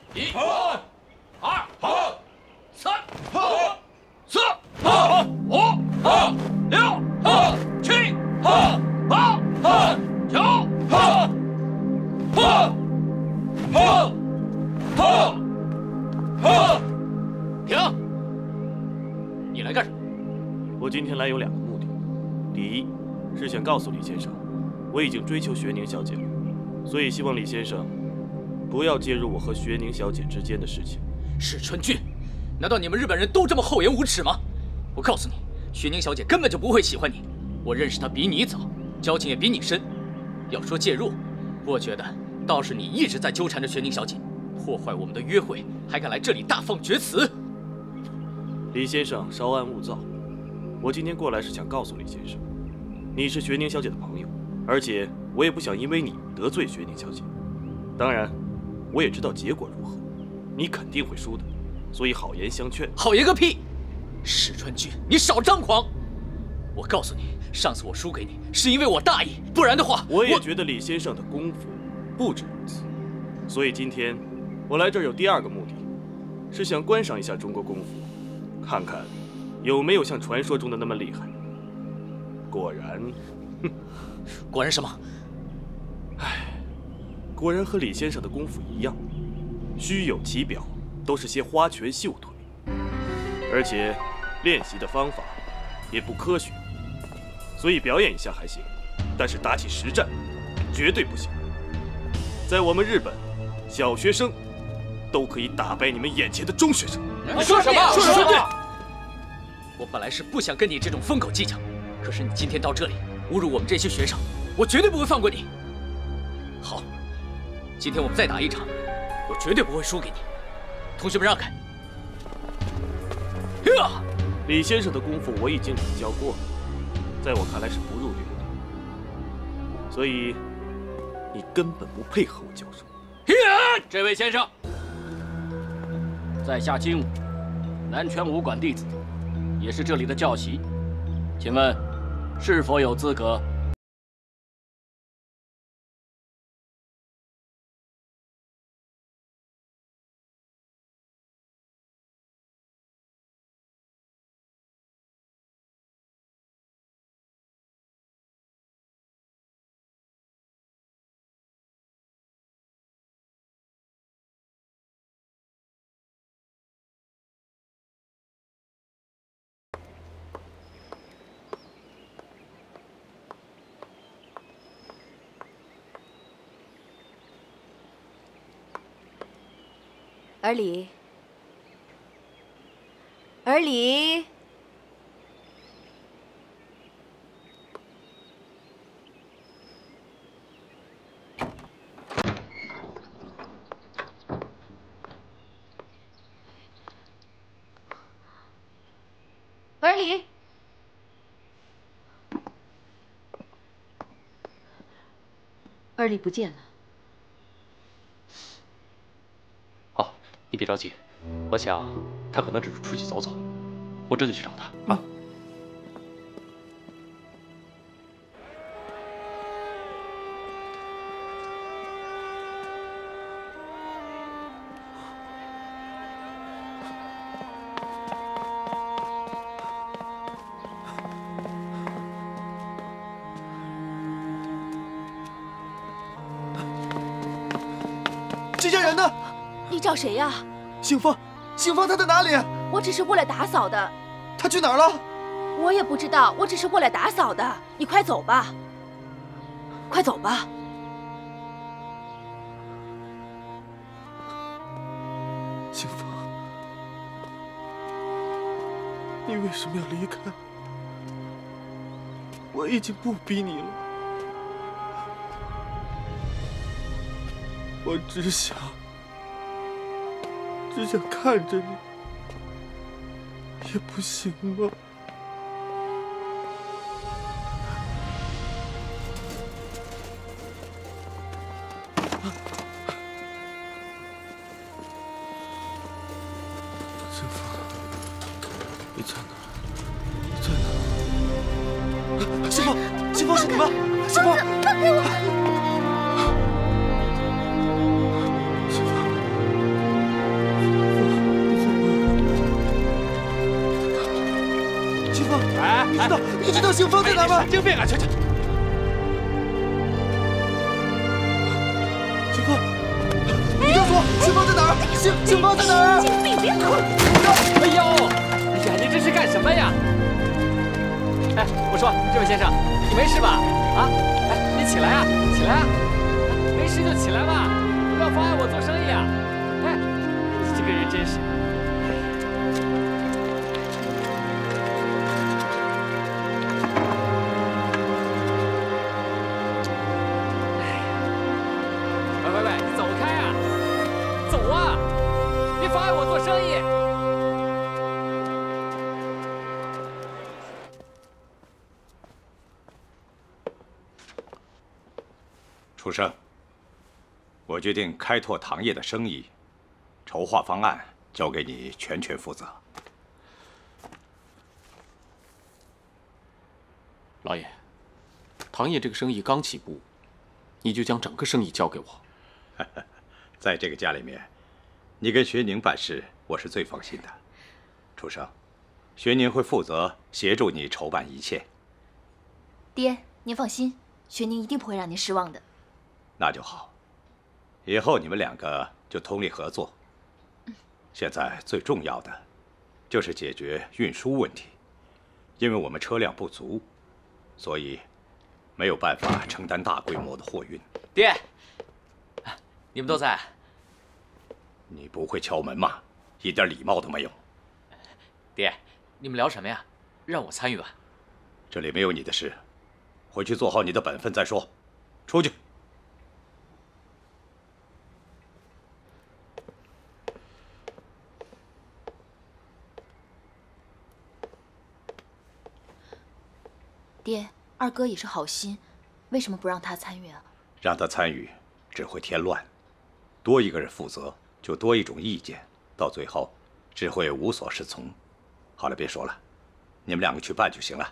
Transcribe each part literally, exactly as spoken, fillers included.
一、 好， 二、 好， 三、 好， 四、 好， 五、 好， 六、 好， 七、 好， 八、 好， 九、 好，好，好，好，好。 停！你来干什么？ 我今天来有两个目的，第一是想告诉李先生，我已经追求学宁小姐了，所以希望李先生不要介入我和学宁小姐之间的事情。 史春俊，难道你们日本人都这么厚颜无耻吗？我告诉你，学宁小姐根本就不会喜欢你，我认识她比你早，交情也比你深。要说介入，我觉得倒是你一直在纠缠着学宁小姐，破坏我们的约会，还敢来这里大放厥词。 李先生稍安勿躁，我今天过来是想告诉李先生，你是学宁小姐的朋友，而且我也不想因为你得罪学宁小姐。当然，我也知道结果如何，你肯定会输的，所以好言相劝。 好言个屁！史川君，你少张狂！我告诉你，上次我输给你是因为我大意，不然的话， 我也觉得李先生的功夫不止如此。所以今天我来这儿有第二个目的，是想观赏一下中国功夫，看看有没有像传说中的那么厉害。果然，哼， 果然什么？ 唉，果然和李先生的功夫一样，虚有其表，都是些花拳绣腿，而且练习的方法也不科学。所以表演一下还行，但是打起实战绝对不行。在我们日本，小学生都可以打败你们眼前的中学生。 你说什么？ 说什么？ 我本来是不想跟你这种疯狗计较，可是你今天到这里侮辱我们这些学生，我绝对不会放过你。好，今天我们再打一场，我绝对不会输给你。同学们让开！呀， 李先生的功夫我已经领教过了，在我看来是不入流的，所以你根本不配合我交手。 这位先生，在下金武，南拳武馆弟子，也是这里的教习，请问是否有资格？ 而李，而李，而李，而李不见了。 好，你别着急，我想他可能只是出去走走，我这就去找他啊。 这家人呢？ 你找谁呀？ 醒风，醒风，他在哪里？ 我只是过来打扫的。 他去哪儿了？ 我也不知道，我只是过来打扫的。你快走吧，快走吧。 醒风，你为什么要离开？我已经不逼你了，我只想。只想看着你，也不行吗？清风，你在哪？你在哪？清风，清风是你吗？清风， 放开我！ 清风。 你知道你知道邢芳在哪吗？ 神经病啊！去去。 邢芳，你告诉我邢芳在哪儿？邢邢芳在哪儿？ 神经病，别跑！ 哎呦，哎呀，你这是干什么呀？哎，我说，这位先生，你没事吧？啊，哎，你起来啊，起来啊！没事就起来嘛，不要妨碍我做生意啊！哎，你这个人真是……喂喂喂，你走开啊！走啊！别妨碍我做生意！ 楚生，我决定开拓糖业的生意，筹划方案交给你全权负责。 老爷，糖业这个生意刚起步，你就将整个生意交给我。 在这个家里面，你跟薛宁办事，我是最放心的。楚生，薛宁会负责协助你筹办一切。 爹，您放心，薛宁一定不会让您失望的。 那就好，以后你们两个就通力合作。现在最重要的就是解决运输问题，因为我们车辆不足，所以没有办法承担大规模的货运。 爹，你们都在？ 你不会敲门吗？一点礼貌都没有。 爹，你们聊什么呀？让我参与吧。 这里没有你的事，回去做好你的本分再说。出去。 爹，二哥也是好心，为什么不让他参与啊？ 让他参与，只会添乱。多一个人负责，就多一种意见，到最后只会无所适从。好了，别说了，你们两个去办就行了。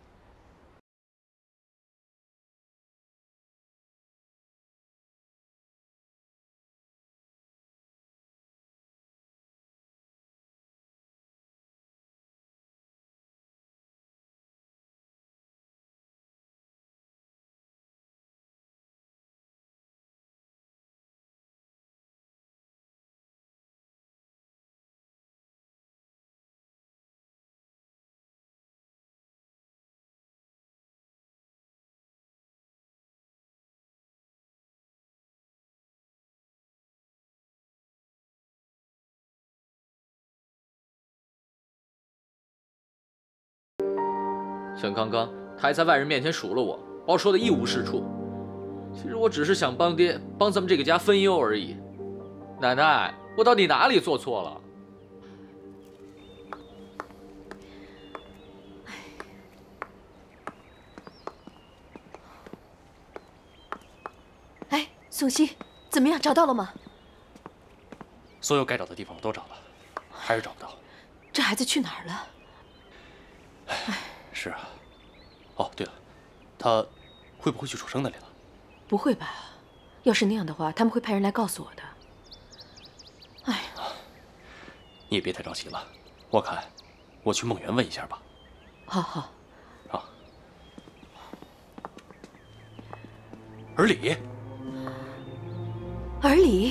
像刚刚，他还在外人面前数落我，把我说的一无是处。其实我只是想帮爹，帮咱们这个家分忧而已。奶奶，我到底哪里做错了？ 哎，素汐，怎么样？找到了吗？ 所有该找的地方我都找了，还是找不到。 这孩子去哪儿了？ 哎。是啊，哦，对了，他会不会去楚生那里了？ 不会吧？要是那样的话，他们会派人来告诉我的。哎， 你也别太着急了，我看我去梦园问一下吧。 好好。 好。而李， 而李，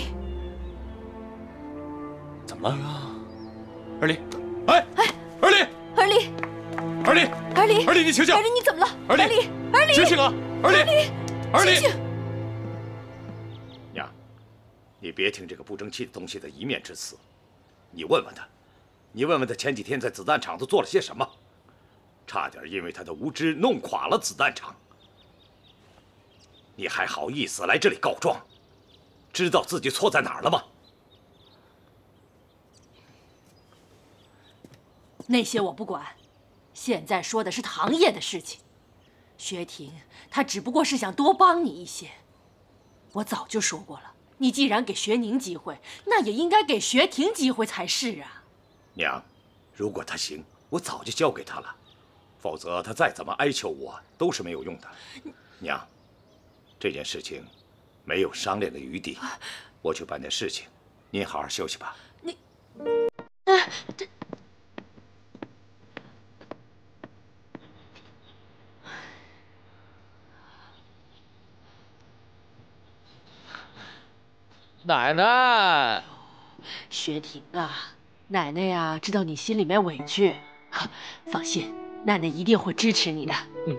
怎么了？而李， 哎哎，而李， 而李。 而李， 而李， 而李，你醒醒！ 而李，你怎么了？ 而李， 而李， 醒醒啊！而李，而李， 醒醒！ 娘，你别听这个不争气的东西的一面之词。你问问他，你问问他前几天在子弹厂都做了些什么，差点因为他的无知弄垮了子弹厂。你还好意思来这里告状？知道自己错在哪儿了吗？ 那些我不管。现在说的是糖业的事情，薛婷她只不过是想多帮你一些。我早就说过了，你既然给薛宁机会，那也应该给薛婷机会才是啊。 娘，如果他行，我早就交给他了，否则他再怎么哀求我都是没有用的。娘，这件事情没有商量的余地，我去办点事情，您好好休息吧。 你，啊，这。 奶奶， 薛婷啊，奶奶呀，知道你心里面委屈，放心，奶奶一定会支持你的。 嗯。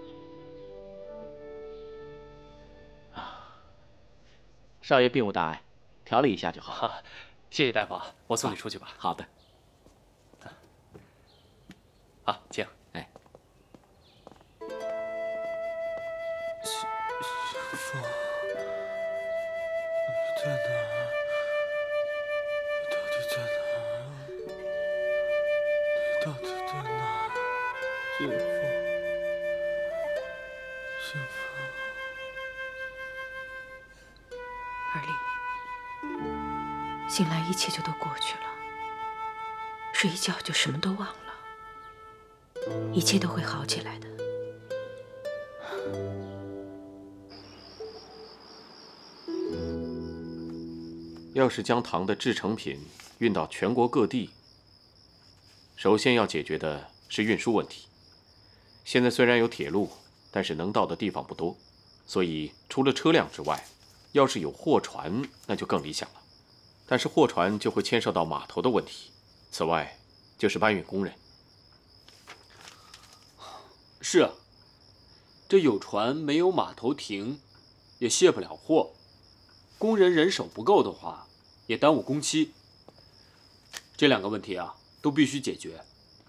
少爷并无大碍，调理一下就好。 啊、谢谢大夫，我送你出去吧。 好的。 好，请。 哎。 师师傅，你在哪儿？你到底在哪儿？你到底在哪儿？师傅，师傅。 儿丽，醒来一切就都过去了，睡一觉就什么都忘了，一切都会好起来的。 要是将糖的制成品运到全国各地，首先要解决的是运输问题。现在虽然有铁路，但是能到的地方不多，所以除了车辆之外，要是有货船，那就更理想了。但是货船就会牵涉到码头的问题，此外就是搬运工人。 是啊，这有船没有码头停，也卸不了货。工人人手不够的话，也耽误工期。这两个问题啊，都必须解决。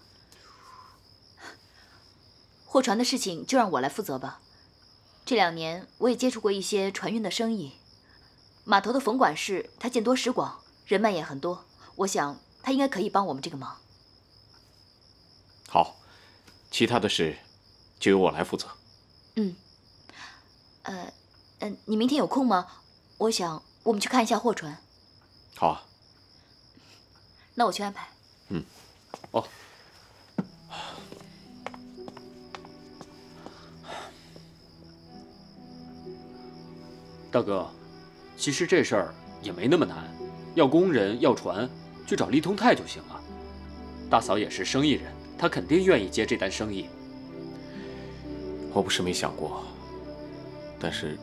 货船的事情就让我来负责吧。这两年我也接触过一些船运的生意，码头的冯管事他见多识广，人脉也很多，我想他应该可以帮我们这个忙。 好，其他的事就由我来负责。 嗯，呃，嗯，你明天有空吗？我想我们去看一下货船。 好啊。 那我去安排。 嗯。 哦。大哥，其实这事儿也没那么难，要工人要船，去找利通泰就行了。大嫂也是生意人，她肯定愿意接这单生意。 我不是没想过，但是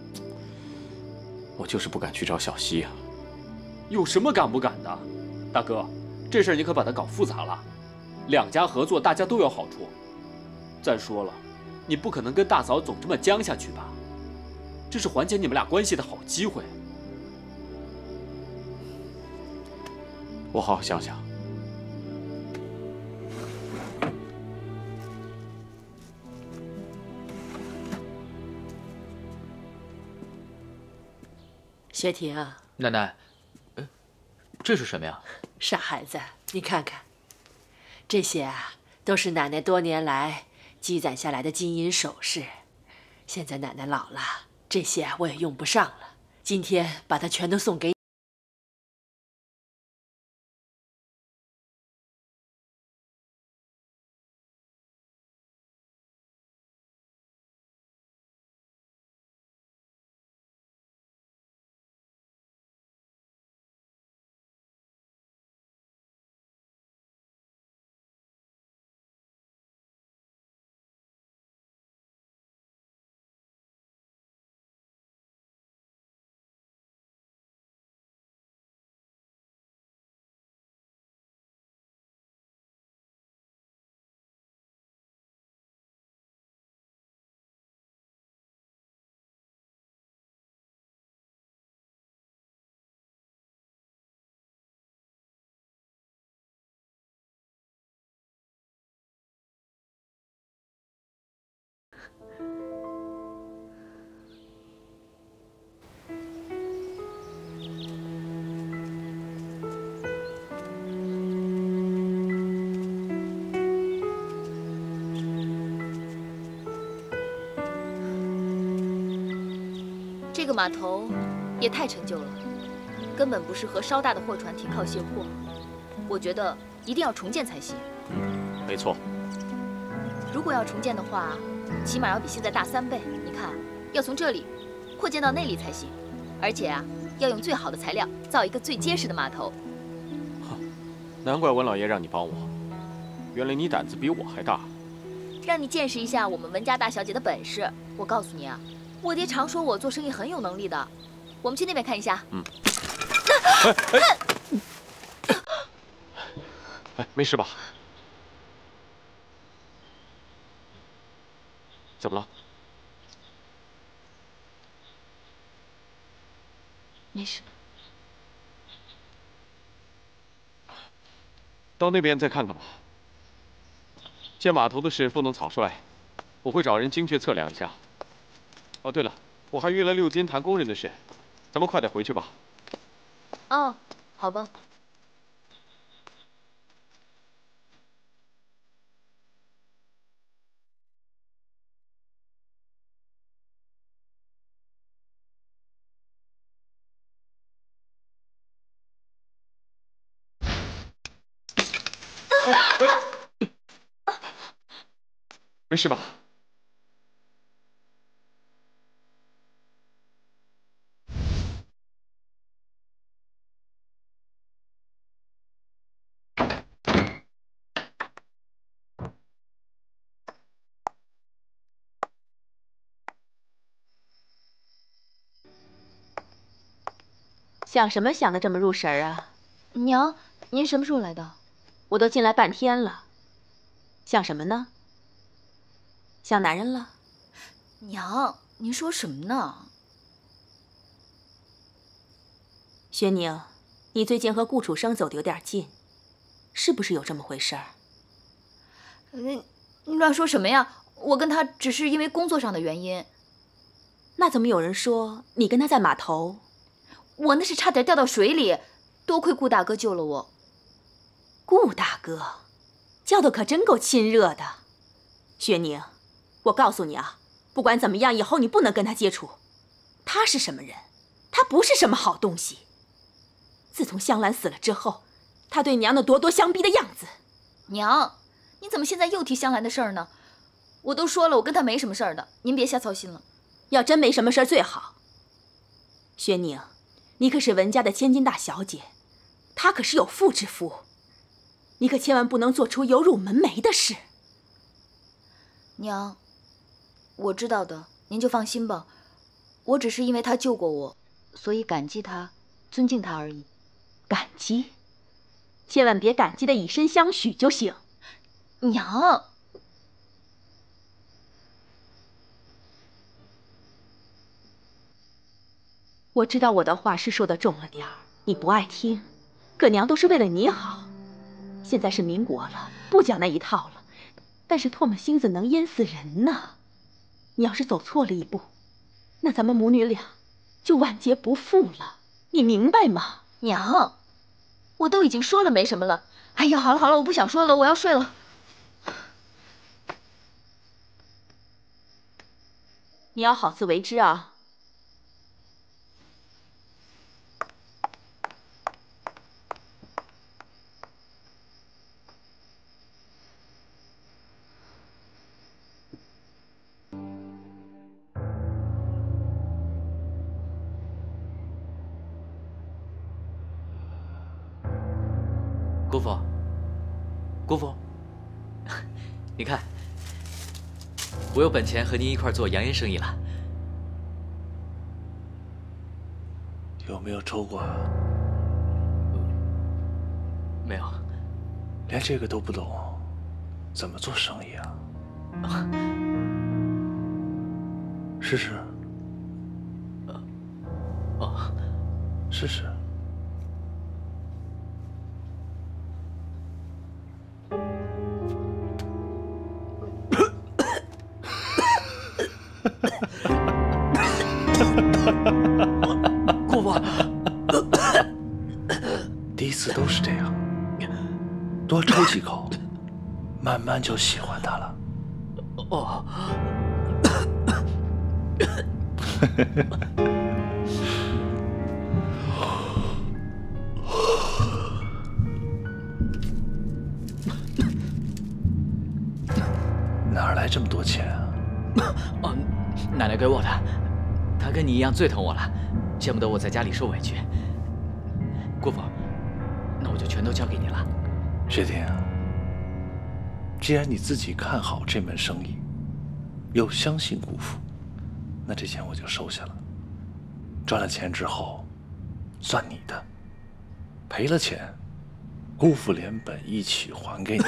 我就是不敢去找小西啊。 有什么敢不敢的？大哥，这事儿你可把它搞复杂了。两家合作，大家都有好处。再说了，你不可能跟大嫂总这么僵下去吧？这是缓解你们俩关系的好机会。 我好好想想。 薛婷啊， 奶奶，呃，这是什么呀？ 傻孩子，你看看，这些啊，都是奶奶多年来积攒下来的金银首饰。现在奶奶老了，这些我也用不上了。今天把它全都送给你。 这个码头也太陈旧了，根本不适合稍大的货船停靠卸货。我觉得一定要重建才行。 嗯，没错。 如果要重建的话，起码要比现在大三倍。你看，要从这里扩建到那里才行，而且啊，要用最好的材料造一个最结实的码头。 难怪文老爷让你帮我，原来你胆子比我还大。 让你见识一下我们文家大小姐的本事。我告诉你啊，我爹常说我做生意很有能力的。 我们去那边看一下。 嗯。哎哎，哎，没事吧？怎么了？ 没事。 到那边再看看吧。建码头的事不能草率，我会找人精确测量一下。哦，对了，我还约了六金谈工人的事，咱们快点回去吧。 哦，好吧。 没事吧？ 想什么想得这么入神啊？ 娘，您什么时候来的？ 我都进来半天了。想什么呢？想男人了？ 娘，您说什么呢？ 薛宁，你最近和顾楚生走得有点近，是不是有这么回事儿？ 你你乱说什么呀？我跟他只是因为工作上的原因。 那怎么有人说你跟他在码头？ 我那是差点掉到水里，多亏顾大哥救了我。 顾大哥，叫的可真够亲热的。薛宁，我告诉你啊，不管怎么样，以后你不能跟他接触。他是什么人？他不是什么好东西。自从香兰死了之后，他对娘那咄咄相逼的样子。 娘，你怎么现在又提香兰的事儿呢？我都说了，我跟他没什么事儿的，您别瞎操心了。 要真没什么事儿最好。薛宁，你可是文家的千金大小姐，他可是有妇之夫，你可千万不能做出有辱门楣的事。 娘，我知道的，您就放心吧。我只是因为他救过我，所以感激他，尊敬他而已。 感激？千万别感激的以身相许就行。 娘， 我知道我的话是说的重了点儿，你不爱听，可娘都是为了你好。现在是民国了，不讲那一套了。但是唾沫星子能淹死人呢。你要是走错了一步，那咱们母女俩就万劫不复了。你明白吗？ 娘，我都已经说了没什么了。哎呀，好了好了，我不想说了，我要睡了。 你要好自为之啊。 姑父，姑父，你看，我有本钱和您一块做洋烟生意了。 有没有抽过啊？ 没有。 连这个都不懂，怎么做生意啊？试试。 哦， 试试。 姑父， 第一次都是这样，多抽几口，慢慢就喜欢它了。 哦。 哪儿来这么多钱啊？ 哦，奶奶给我的。她跟你一样最疼我了，见不得我在家里受委屈。姑父，那我就全都交给你了。 薛婷，既然你自己看好这门生意，又相信姑父，那这钱我就收下了。 赚了钱之后，算你的；赔了钱，姑父连本一起还给你。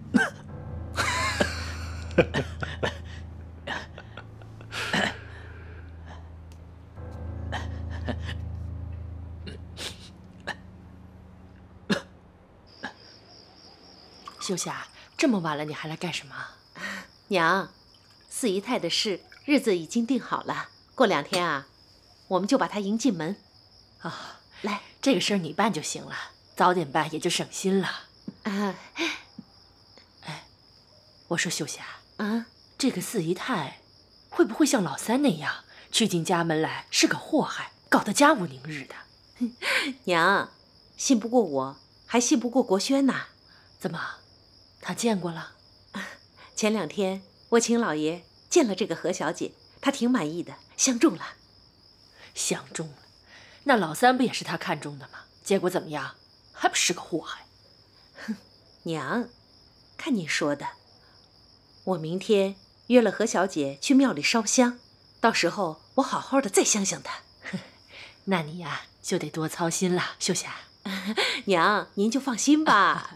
秀霞，这么晚了，你还来干什么？ 娘，四姨太的事日子已经定好了，过两天啊，我们就把她迎进门。 啊、哦，来，这个事儿你办就行了，早点办也就省心了。 啊， 哎，我说秀霞， 啊， 这个四姨太会不会像老三那样娶进家门来是个祸害，搞得家无宁日的？ 娘，信不过我，还信不过国轩呐？ 怎么？他见过了， 前两天我请老爷见了这个何小姐，他挺满意的，相中了。 相中了？那老三不也是他看中的吗？结果怎么样？还不是个祸害？ 哼，娘，看你说的，我明天约了何小姐去庙里烧香，到时候我好好的再想想她。 那你呀就得多操心了，秀霞。 娘，您就放心吧。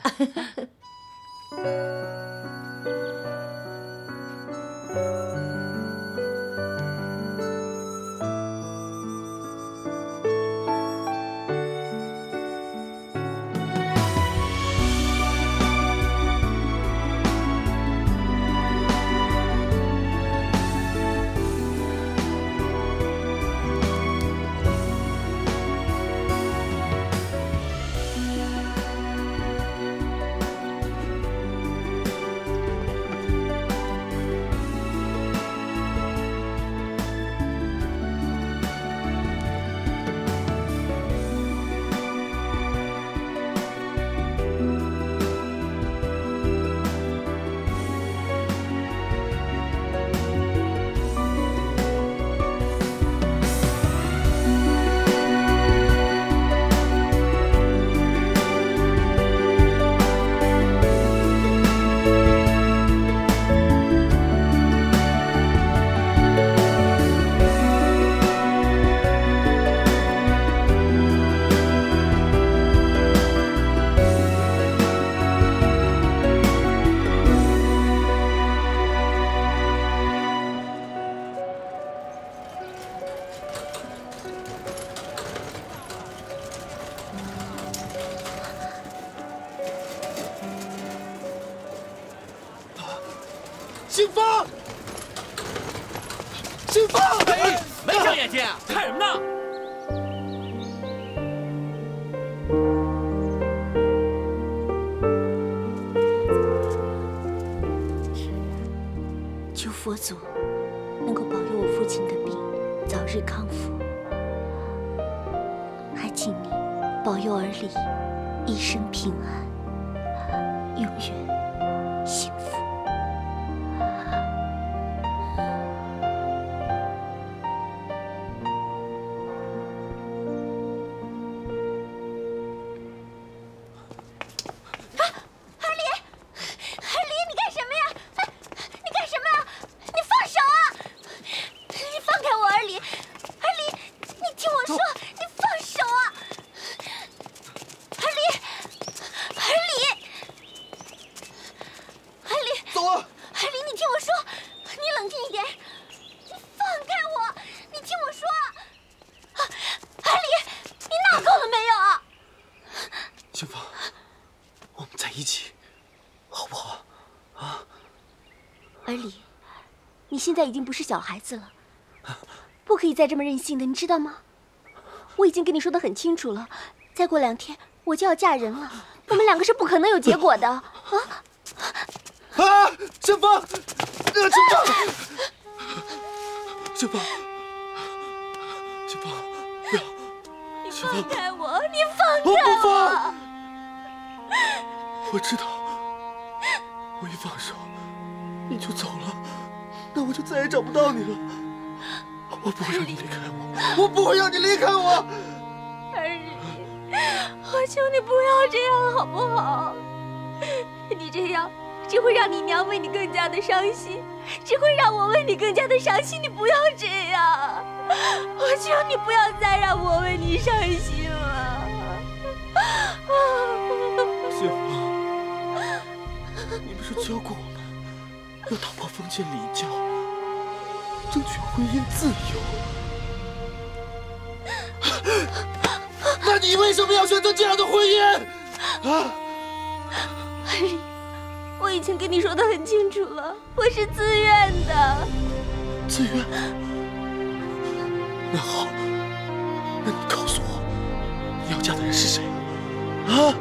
兴风，兴风！ 哎，没长眼睛，看什么呢？ 求佛祖能够保佑我父亲的病早日康复，还请你保佑儿李一生平安，永远幸福。 现在已经不是小孩子了，不可以再这么任性的，你知道吗？我已经跟你说的很清楚了，再过两天我就要嫁人了，我们两个是不可能有结果的。啊！ 啊！兴风，啊！兴风，兴风，兴风，不要！ 你放开我！你放开我！ 我不放！我知道，我一放手，你就走了。那我就再也找不到你了。我不会让你离开我，我不会让你离开我。 儿李，我求你不要这样好不好？你这样只会让你娘为你更加的伤心，只会让我为你更加的伤心。你不要这样。 我求你不要再让我为你伤心了。 杏芳，你不是教过我们要打破封建礼教，争取婚姻自由？那你为什么要选择这样的婚姻？啊？ 海丽，我已经跟你说的很清楚了，我是自愿的。 自愿？那好，那你告诉我，你要嫁的人是谁？啊？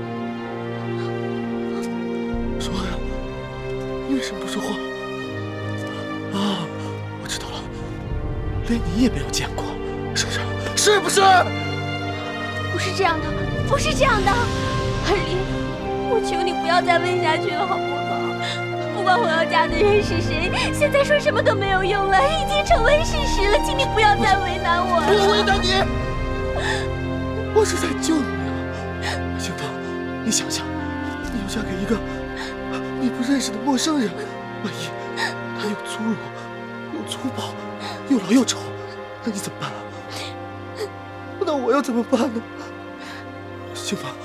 说呀，你为什么不说话？啊，我知道了，连你也没有见过，是不是？是不是？ 不是这样的，不是这样的，海丽，我求你不要再问下去了，好不好？不管我要嫁的人是谁，现在说什么都没有用了，已经成为事实了，请你不要再为难我了。 我为难你，我是在救你啊！杏芳，你想想，你要嫁给一个你不认识的陌生人，万一他又粗鲁又粗暴，又老又丑，那你怎么办啊？那我要怎么办呢？杏芳，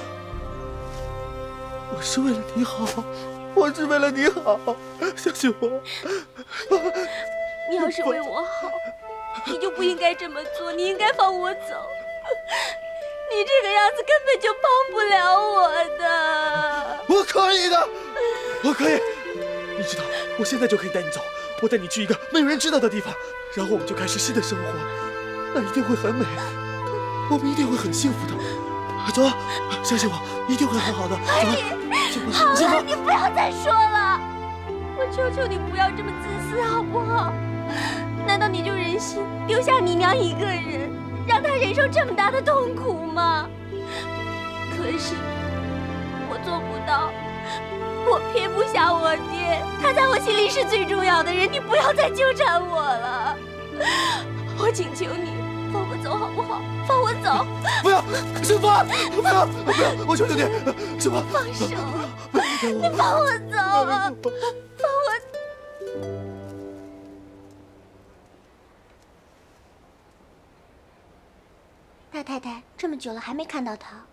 我是为了你好，我是为了你好，相信我。 你要是为我好，你就不应该这么做，你应该放我走。你这个样子根本就帮不了我的。 我可以的，我可以。你知道，我现在就可以带你走，我带你去一个没有人知道的地方，然后我们就开始新的生活，那一定会很美，我们一定会很幸福的。走啊，相信我，一定会很好的。 海丽，好了，你不要再说了，我求求你不要这么自私，好不好？难道你就忍心丢下你娘一个人，让她忍受这么大的痛苦吗？可是我做不到，我撇不下我爹，他在我心里是最重要的人，你不要再纠缠我了，我请求你。放我走好不好？放我走！ 不要，杏芳，不要，不要！我求求你，杏芳， 放手！你放我走！放我！大太太，这么久了还没看到他。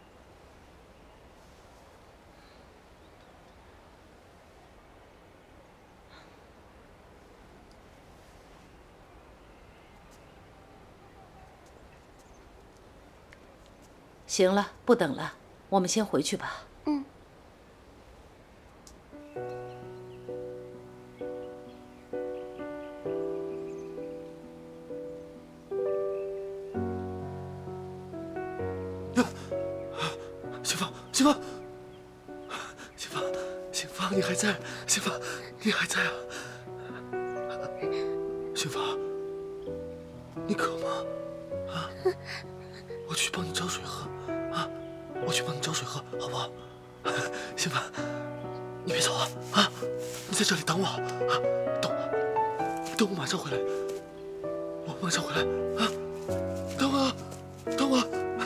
行了，不等了，我们先回去吧。 嗯。 杏芳，杏芳，杏芳，杏芳，你还在？杏芳，你还在啊？杏芳，你渴吗？啊？我去帮你找水喝。啊，我去帮你找水喝，好不好？杏芳，你别走啊！啊，你在这里等我啊！等我，等我马上回来，我马上回来啊！等我，等我。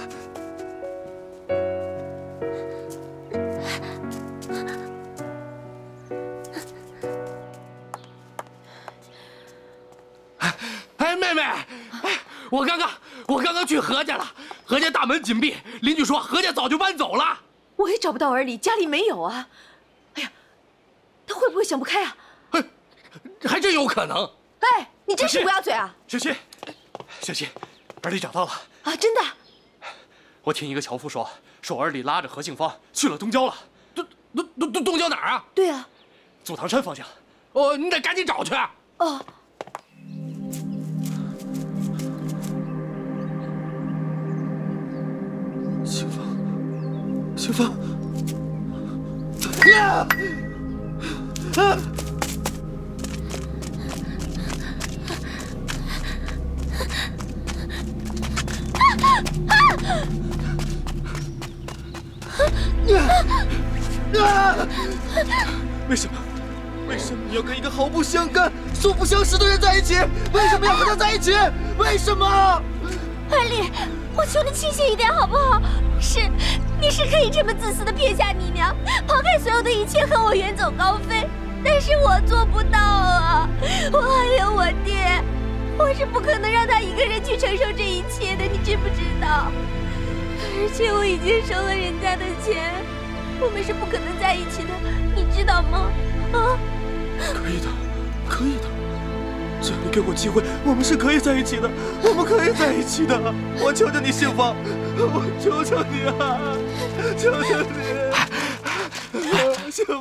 哎，妹妹，我刚刚我刚刚去何家了。何家大门紧闭，邻居说何家早就搬走了。 我也找不到儿里，家里没有啊。哎呀，他会不会想不开啊？ 哎，还真有可能。 哎，你真是不要嘴啊！ 小七，小七，儿里找到了啊！真的？ 我听一个樵夫说，说儿里拉着何杏芳去了东郊了。 东东东东东郊哪儿啊？ 对啊， 祖堂山方向。 哦，你得赶紧找去。 哦。 杏芳，杏芳，啊！啊！啊！为什么？为什么你要跟一个毫不相干、素不相识的人在一起？为什么要和他在一起？为什么？ 海丽，我求你清醒一点好不好？是，你是可以这么自私的撇下你娘，抛开所有的一切和我远走高飞，但是我做不到啊！我还有我爹， 我是不可能让他一个人去承受这一切的，你知不知道？而且我已经收了人家的钱，我们是不可能在一起的，你知道吗？啊？ 可以的，可以的，只要你给我机会，我们是可以在一起的，我们可以在一起的。我求求你，杏芳，我求求你啊，求求你，杏芳。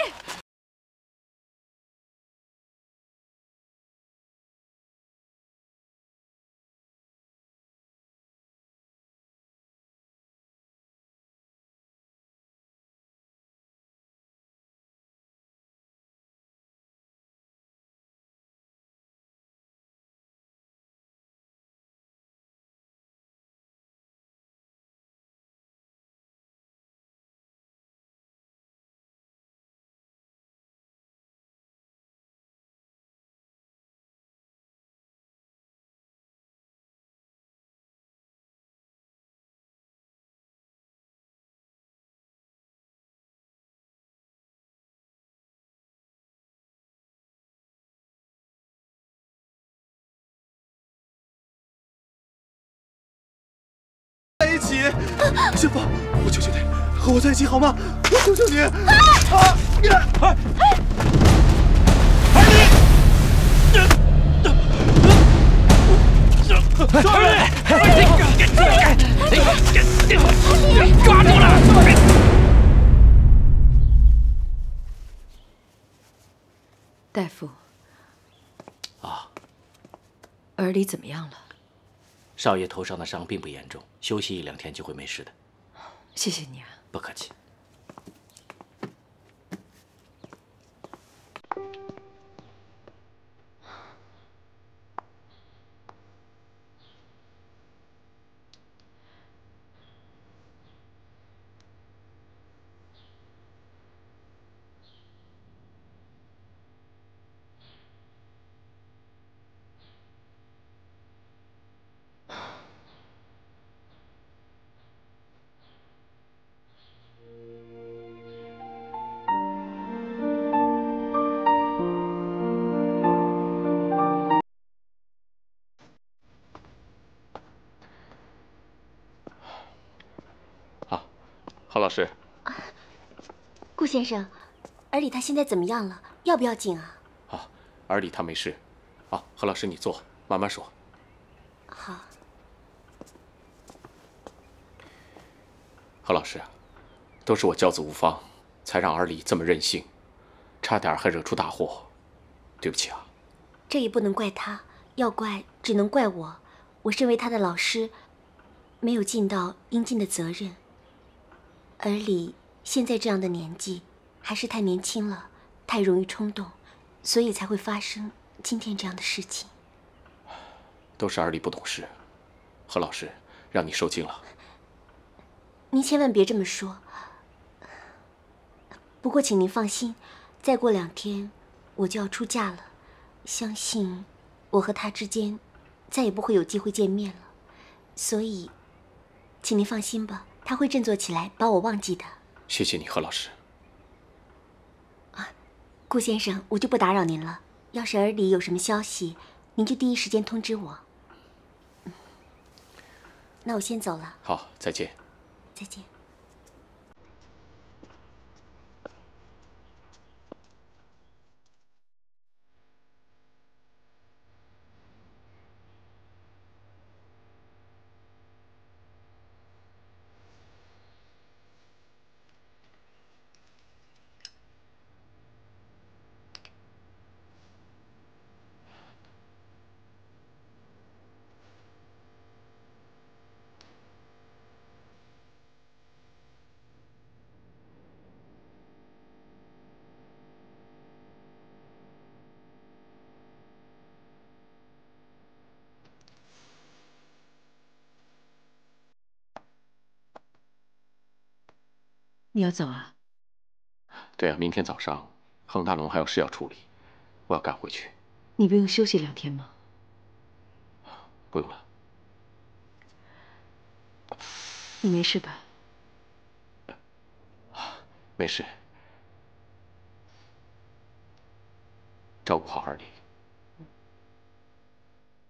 在一起，杏芳，我求求你，和我在一起好吗？我求求你！啊！你，哎，二弟，二弟，抓住了！ 大夫， 啊， 儿李怎么样了？ 少爷头上的伤并不严重，休息一两天就会没事的。 谢谢你啊。 不客气。 何老师， 顾先生，儿李他现在怎么样了？要不要紧啊？ 啊，儿李他没事。啊，何老师你坐，慢慢说。 好。 何老师，都是我教子无方，才让儿李这么任性，差点还惹出大祸，对不起啊。 这也不能怪他，要怪只能怪我。我身为他的老师，没有尽到应尽的责任。而李现在这样的年纪，还是太年轻了，太容易冲动，所以才会发生今天这样的事情。 都是儿李不懂事，何老师让你受惊了。 您千万别这么说。不过请您放心，再过两天我就要出嫁了，相信我和他之间再也不会有机会见面了，所以请您放心吧。他会振作起来，把我忘记的。 谢谢你，何老师。 啊，顾先生，我就不打扰您了。要是儿李有什么消息，您就第一时间通知我。嗯，那我先走了。 好，再见。 再见。 你要走啊？ 对啊，明天早上恒大龙还有事要处理，我要赶回去。 你不用休息两天吗？ 不用了。 你没事吧？ 没事。照顾好儿李。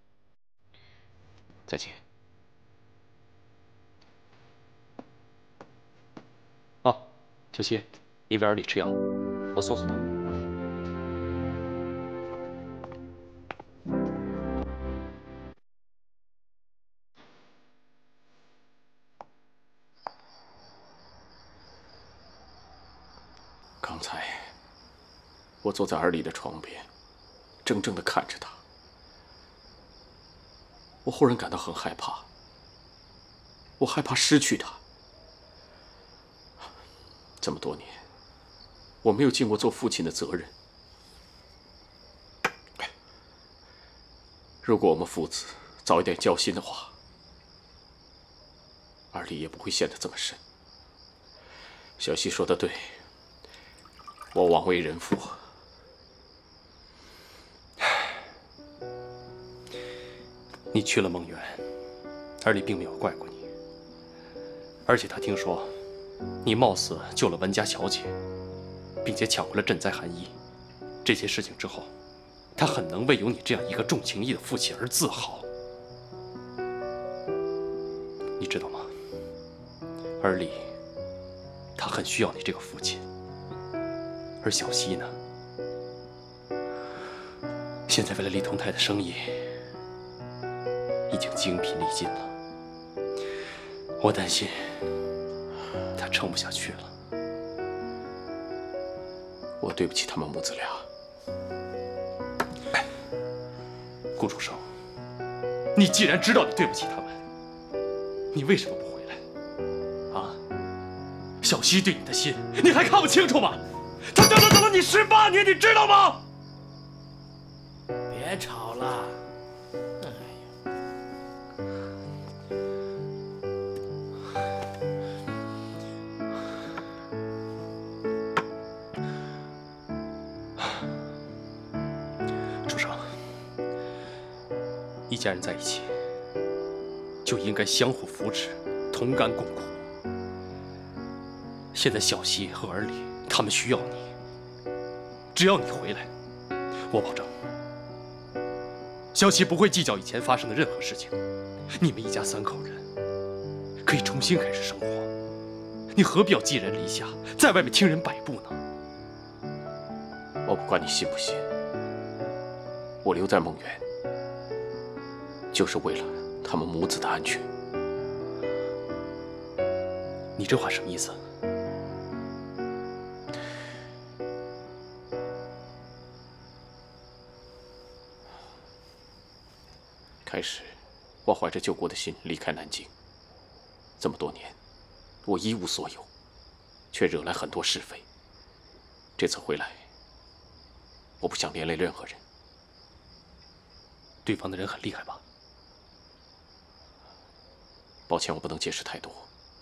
再见。 哦，秋熙，你为尔里吃药，我送送他。 刚才我坐在尔里的床边，怔怔地看着他，我忽然感到很害怕。我害怕失去他。这么多年，我没有尽过做父亲的责任。如果我们父子早一点交心的话，尔里也不会陷得这么深。小西说的对，我枉为人父。 你去了梦园，尔里并没有怪过你，而且他听说你冒死救了文家小姐，并且抢回了赈灾寒衣，这些事情之后，他很能为有你这样一个重情义的父亲而自豪。你知道吗？尔里，他很需要你这个父亲，而小西呢，现在为了李同泰的生意，已经精疲力尽了。我担心他撑不下去了。 我对不起他们母子俩。 顾主生，你既然知道你对不起他们，你为什么不回来？啊？小西对你的心，你还看不清楚吗？他等了等了你十八年，你知道吗？ 别吵了。 一家人在一起，就应该相互扶持，同甘共苦。现在小西和尔里他们需要你，只要你回来，我保证，小西不会计较以前发生的任何事情。你们一家三口人可以重新开始生活，你何必要寄人篱下，在外面听人摆布呢？ 我不管你信不信，我留在梦园，就是为了他们母子的安全。 你这话什么意思？ 开始，我怀着救国的心离开南京。这么多年，我一无所有，却惹来很多是非。这次回来，我不想连累任何人。 对方的人很厉害吧？ 抱歉，我不能解释太多。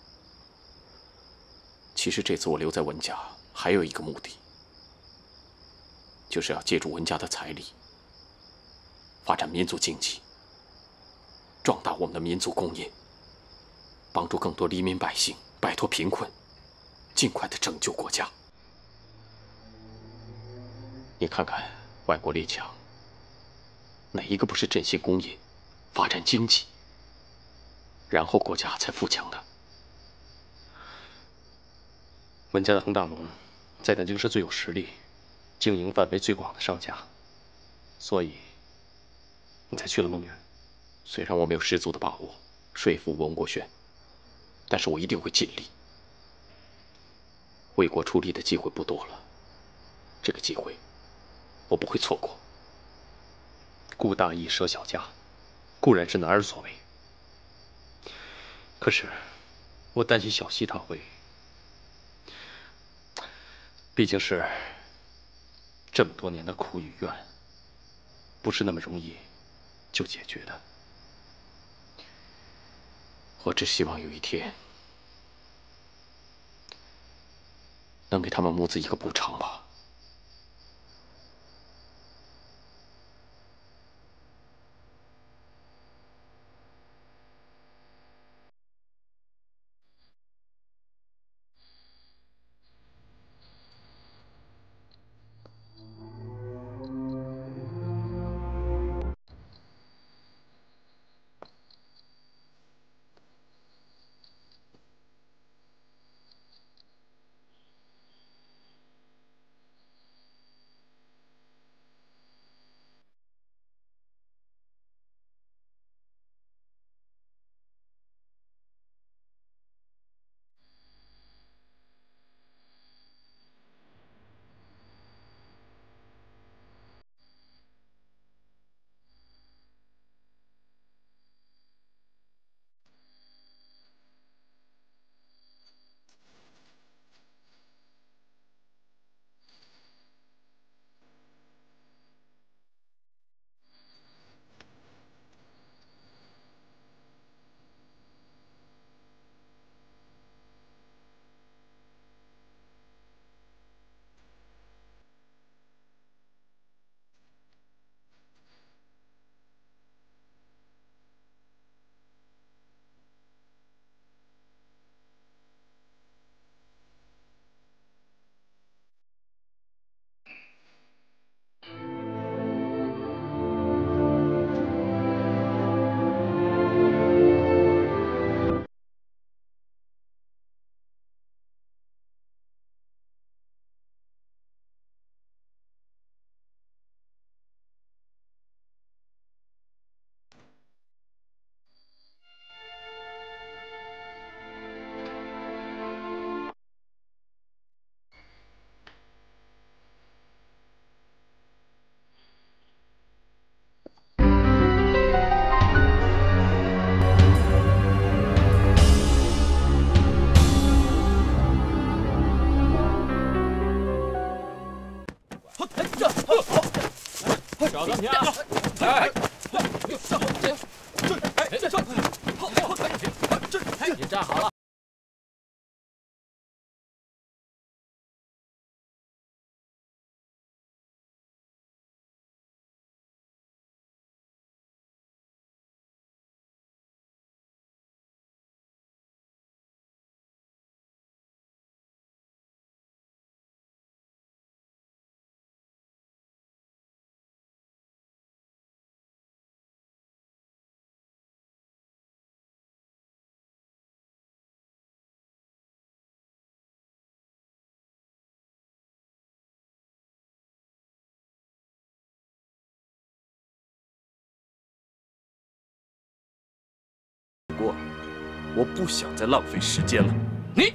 其实这次我留在文家还有一个目的，就是要借助文家的财力，发展民族经济，壮大我们的民族工业，帮助更多黎民百姓摆脱贫困，尽快的拯救国家。你看看外国列强，哪一个不是振兴工业、发展经济，然后国家才富强的？ 文家的滕大龙在南京是最有实力、经营范围最广的商家，所以你才去了梦园。 虽然我没有十足的把握说服文国轩，但是我一定会尽力。为国出力的机会不多了，这个机会我不会错过。 顾大义舍小家，固然是男儿所为，可是我担心小西他会，毕竟是这么多年的苦与怨，不是那么容易就解决的。 我只希望有一天能给他们母子一个补偿吧。 小钢铁， 哎， 你站好了。 不过，我不想再浪费时间了。 你。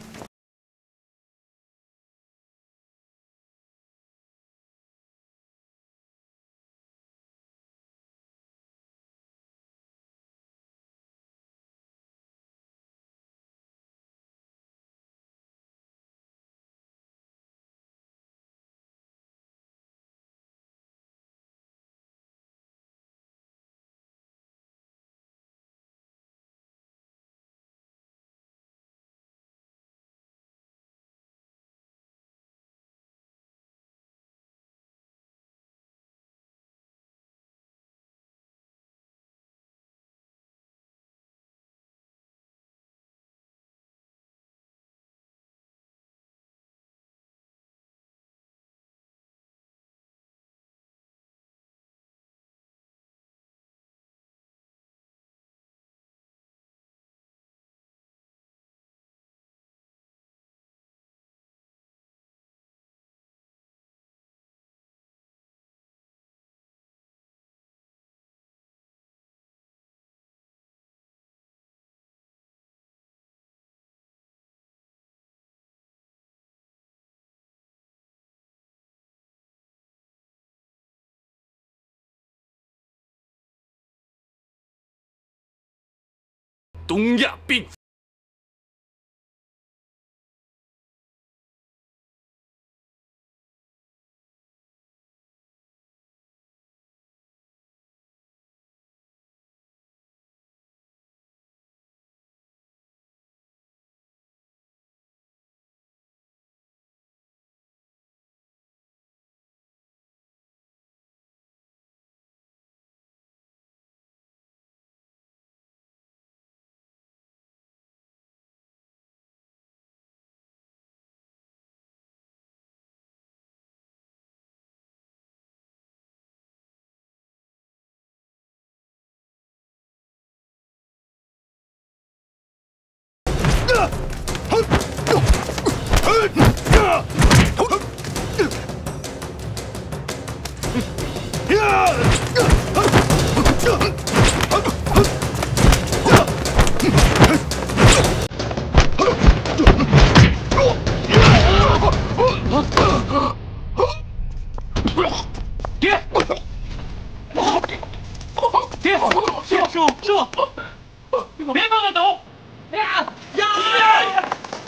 东亚病夫。 爹，爹，师傅，师傅，别放他走！呀呀！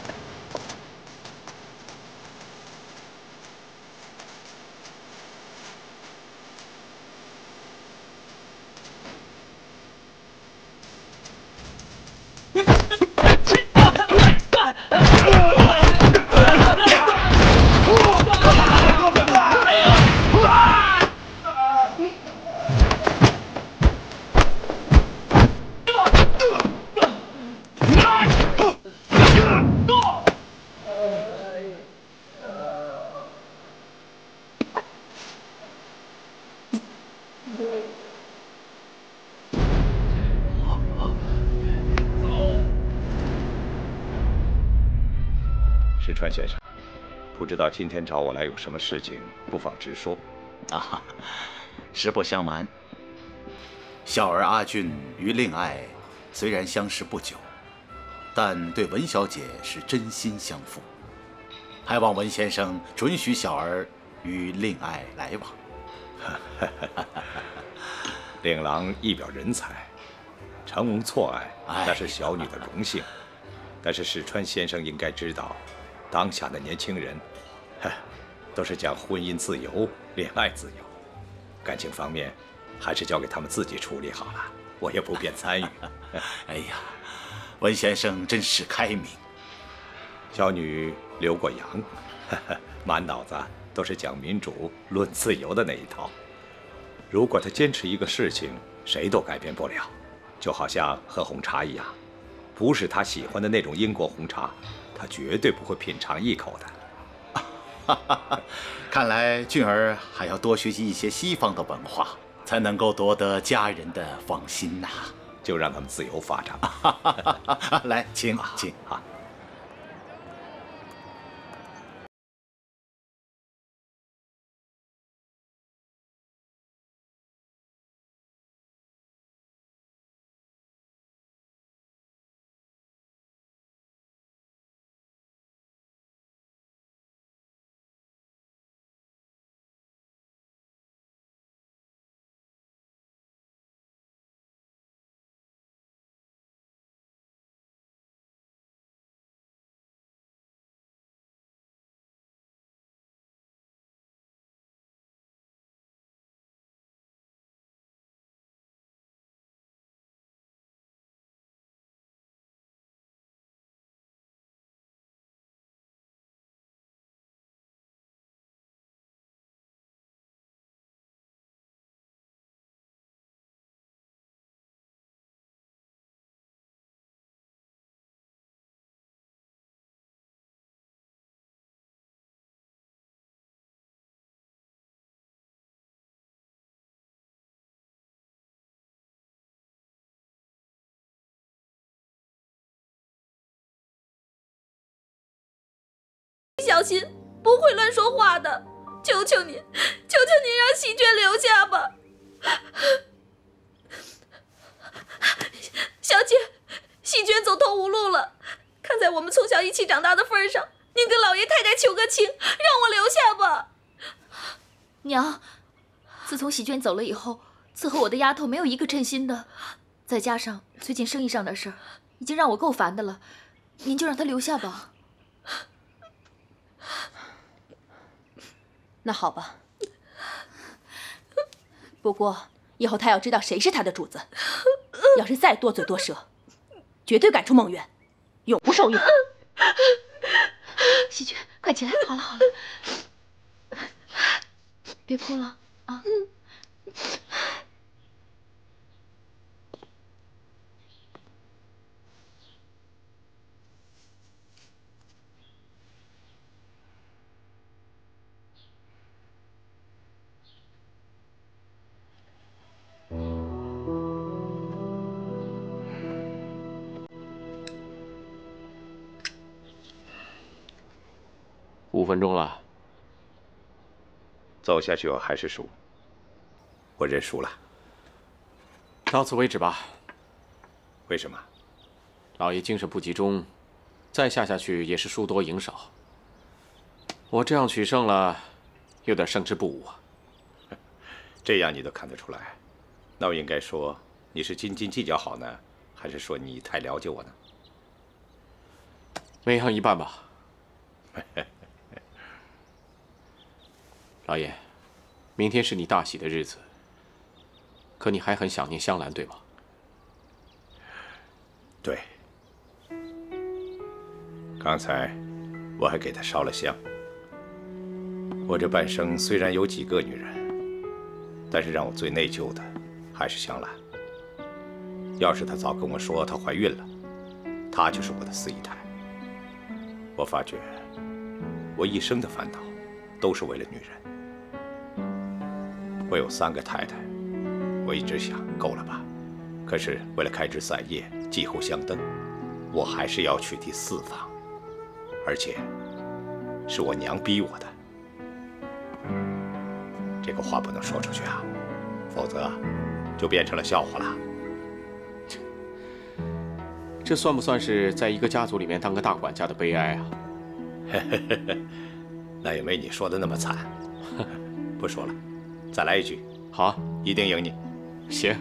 石川先生，不知道今天找我来有什么事情，不妨直说。 啊，实不相瞒，小儿阿俊与令爱虽然相识不久，但对文小姐是真心相付，还望文先生准许小儿与令爱来往。 令郎一表人才，承蒙错爱，那是小女的荣幸。但是史川先生应该知道，当下的年轻人， 都是讲婚姻自由、恋爱自由，感情方面还是交给他们自己处理好了，我也不便参与。 哎呀，文先生真是开明。 小女留过洋，满脑子都是讲民主、论自由的那一套。如果他坚持一个事情，谁都改变不了，就好像喝红茶一样，不是他喜欢的那种英国红茶，他绝对不会品尝一口的。 看来俊儿还要多学习一些西方的文化，才能够夺得家人的芳心呐。 就让他们自由发展吧。 来，请请啊。 小心，不会乱说话的。求求您，求求您让喜鹊留下吧。小姐，喜鹊走投无路了。看在我们从小一起长大的份上，您跟老爷太太求个情，让我留下吧。 娘，自从喜鹊走了以后，伺候我的丫头没有一个称心的，再加上最近生意上的事儿，已经让我够烦的了。您就让她留下吧。 那好吧，不过以后他要知道谁是他的主子，要是再多嘴多舌，绝对赶出梦园，永不受用。 喜鹊，快起来！好了好了，别哭了啊。 五分钟了， 走下去我还是输，我认输了。 到此为止吧。 为什么？ 老爷精神不集中，再下下去也是输多赢少。我这样取胜了，有点胜之不武啊。 这样你都看得出来，那我应该说你是斤斤计较好呢，还是说你太了解我呢？ 每样一半吧。老爷，明天是你大喜的日子，可你还很想念香兰，对吗？ 对。刚才我还给她烧了香。我这半生虽然有几个女人，但是让我最内疚的还是香兰。要是她早跟我说她怀孕了，她就是我的四姨太。我发觉，我一生的烦恼都是为了女人。我有三个太太，我一直想够了吧，可是为了开枝散叶、继后香灯，我还是要娶第四房，而且是我娘逼我的。这个话不能说出去啊，否则就变成了笑话了。 这算不算是在一个家族里面当个大管家的悲哀啊？ 那也没你说的那么惨。不说了，再来一局。 好啊， 一定赢你。 行。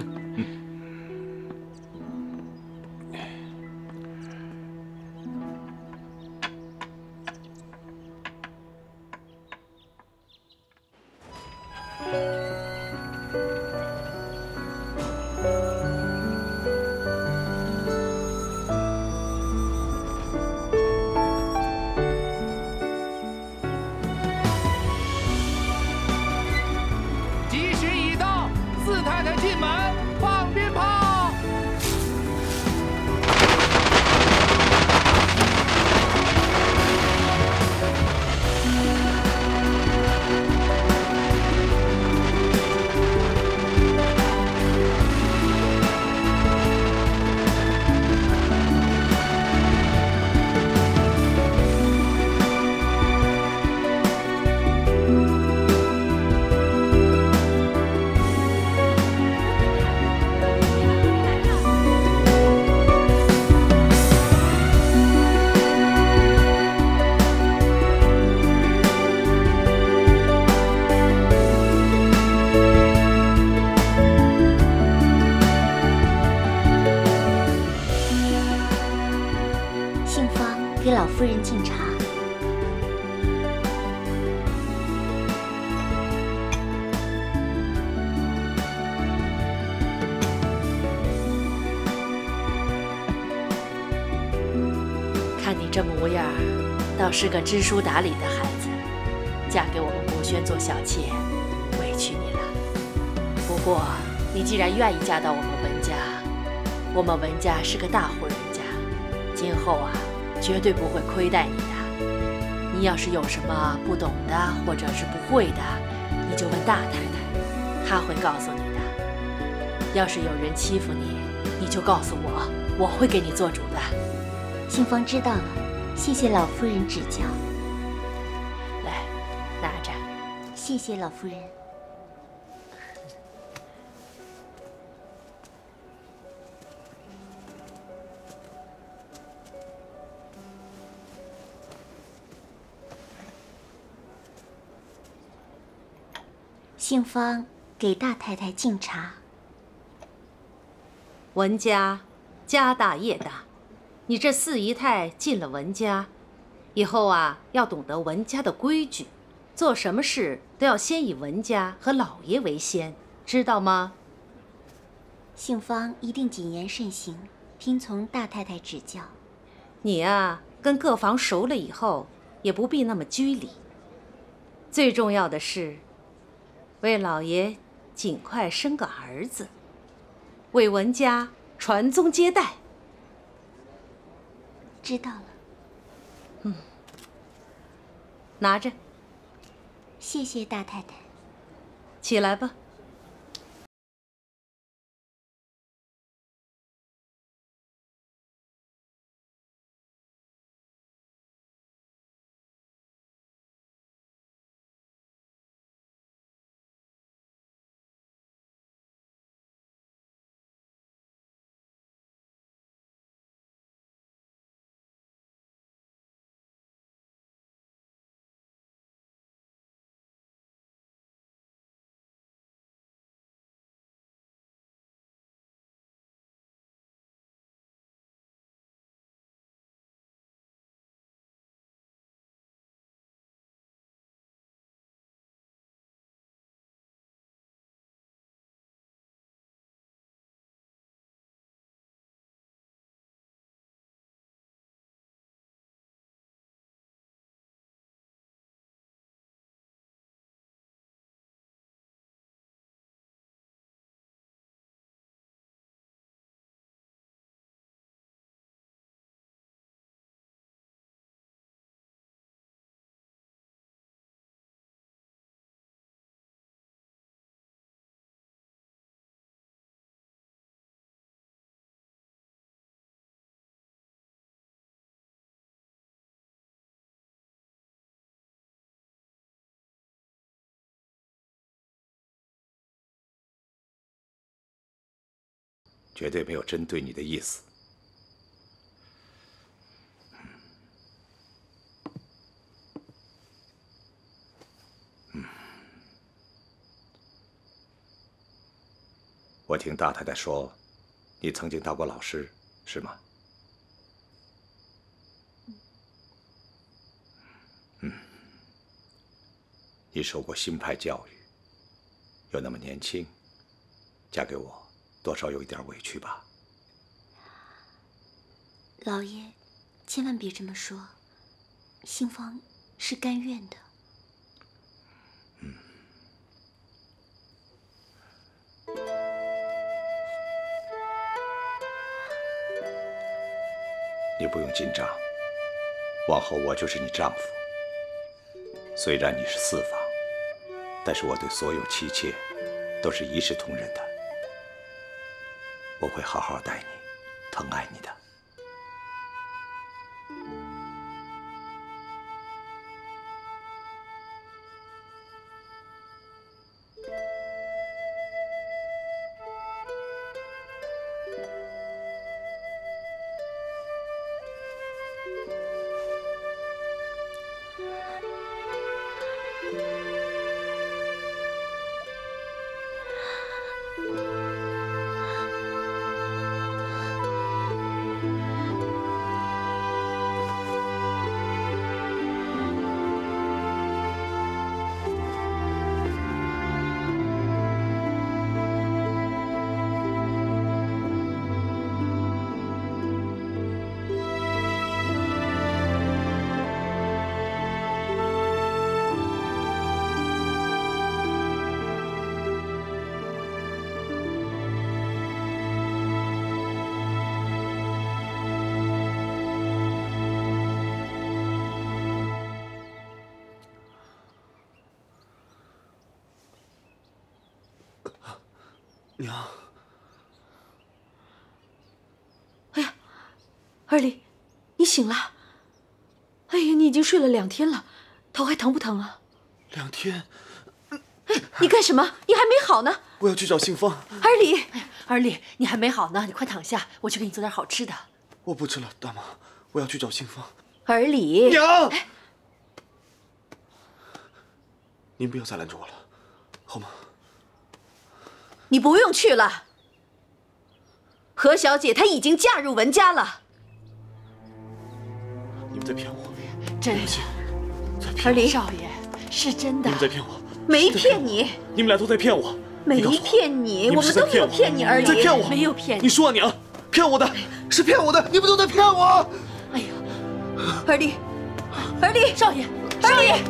倒是个知书达理的孩子，嫁给我们博轩做小妾，委屈你了。不过你既然愿意嫁到我们文家，我们文家是个大户人家，今后啊绝对不会亏待你的。你要是有什么不懂的或者是不会的，你就问大太太，她会告诉你的。要是有人欺负你，你就告诉我，我会给你做主的。 杏芳知道了，谢谢老夫人指教。 来，拿着。 谢谢老夫人。杏芳给大太太敬茶。 文家家大业大，你这四姨太进了文家，以后啊要懂得文家的规矩，做什么事都要先以文家和老爷为先，知道吗？ 杏芳一定谨言慎行，听从大太太指教。 你啊，跟各房熟了以后，也不必那么拘礼。最重要的是，为老爷尽快生个儿子，为文家传宗接代。 知道了。 嗯，拿着。 谢谢大太太。 起来吧。 绝对没有针对你的意思。嗯，我听大太太说，你曾经当过老师，是吗？嗯，你受过新派教育，又那么年轻，嫁给我。多少有一点委屈吧， 老爷，千万别这么说，杏芳是甘愿的。 嗯，你不用紧张，往后我就是你丈夫。虽然你是四房，但是我对所有妻妾都是一视同仁的。我会好好待你，疼爱你的。 娘。 哎呀，二丽，你醒了。哎呀，你已经睡了两天了，头还疼不疼啊？ 两天。 哎，你干什么？你还没好呢。 我要去找杏芳。 二丽，哎，二丽，你还没好呢，你快躺下，我去给你做点好吃的。 我不吃了，大妈，我要去找杏芳。 二丽， 娘，哎、您不要再拦着我了，好吗？ 你不用去了。何小姐她已经嫁入文家了。 你们在骗我！ 真的， 二丽少爷是真的。 你们在骗我！ 没骗你！ 你们俩都在骗我！ 没骗你，我们都没有骗你，二丽在骗我， 没有骗你。 你说啊，娘，骗我的，是骗我的，你们都在骗我！ 哎呀，二丽，二丽，少爷，二丽。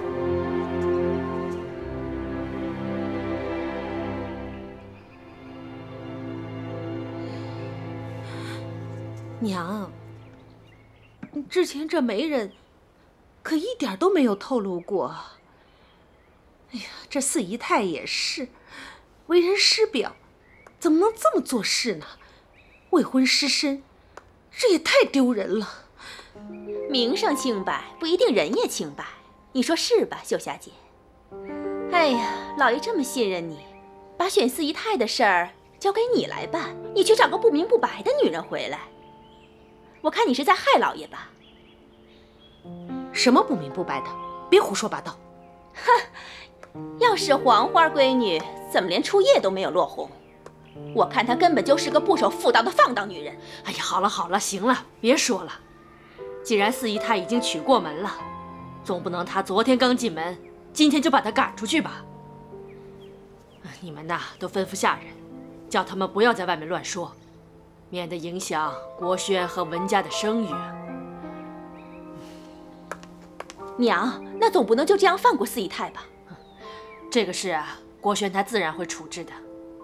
娘，之前这媒人可一点都没有透露过。哎呀，这四姨太也是，为人师表，怎么能这么做事呢？未婚失身，这也太丢人了。 名声清白不一定人也清白，你说是吧，秀霞姐？哎呀，老爷这么信任你，把选四姨太的事儿交给你来办，你去找个不明不白的女人回来，我看你是在害老爷吧？ 什么不明不白的？别胡说八道！ 哼，要是黄花闺女，怎么连初夜都没有落红？我看她根本就是个不守妇道的放荡女人。 哎呀，好了好了，行了，别说了。既然四姨太已经娶过门了，总不能她昨天刚进门，今天就把她赶出去吧？你们呐，都吩咐下人，叫他们不要在外面乱说，免得影响国轩和文家的声誉。 娘，那总不能就这样放过四姨太吧？ 这个事啊，国轩他自然会处置的。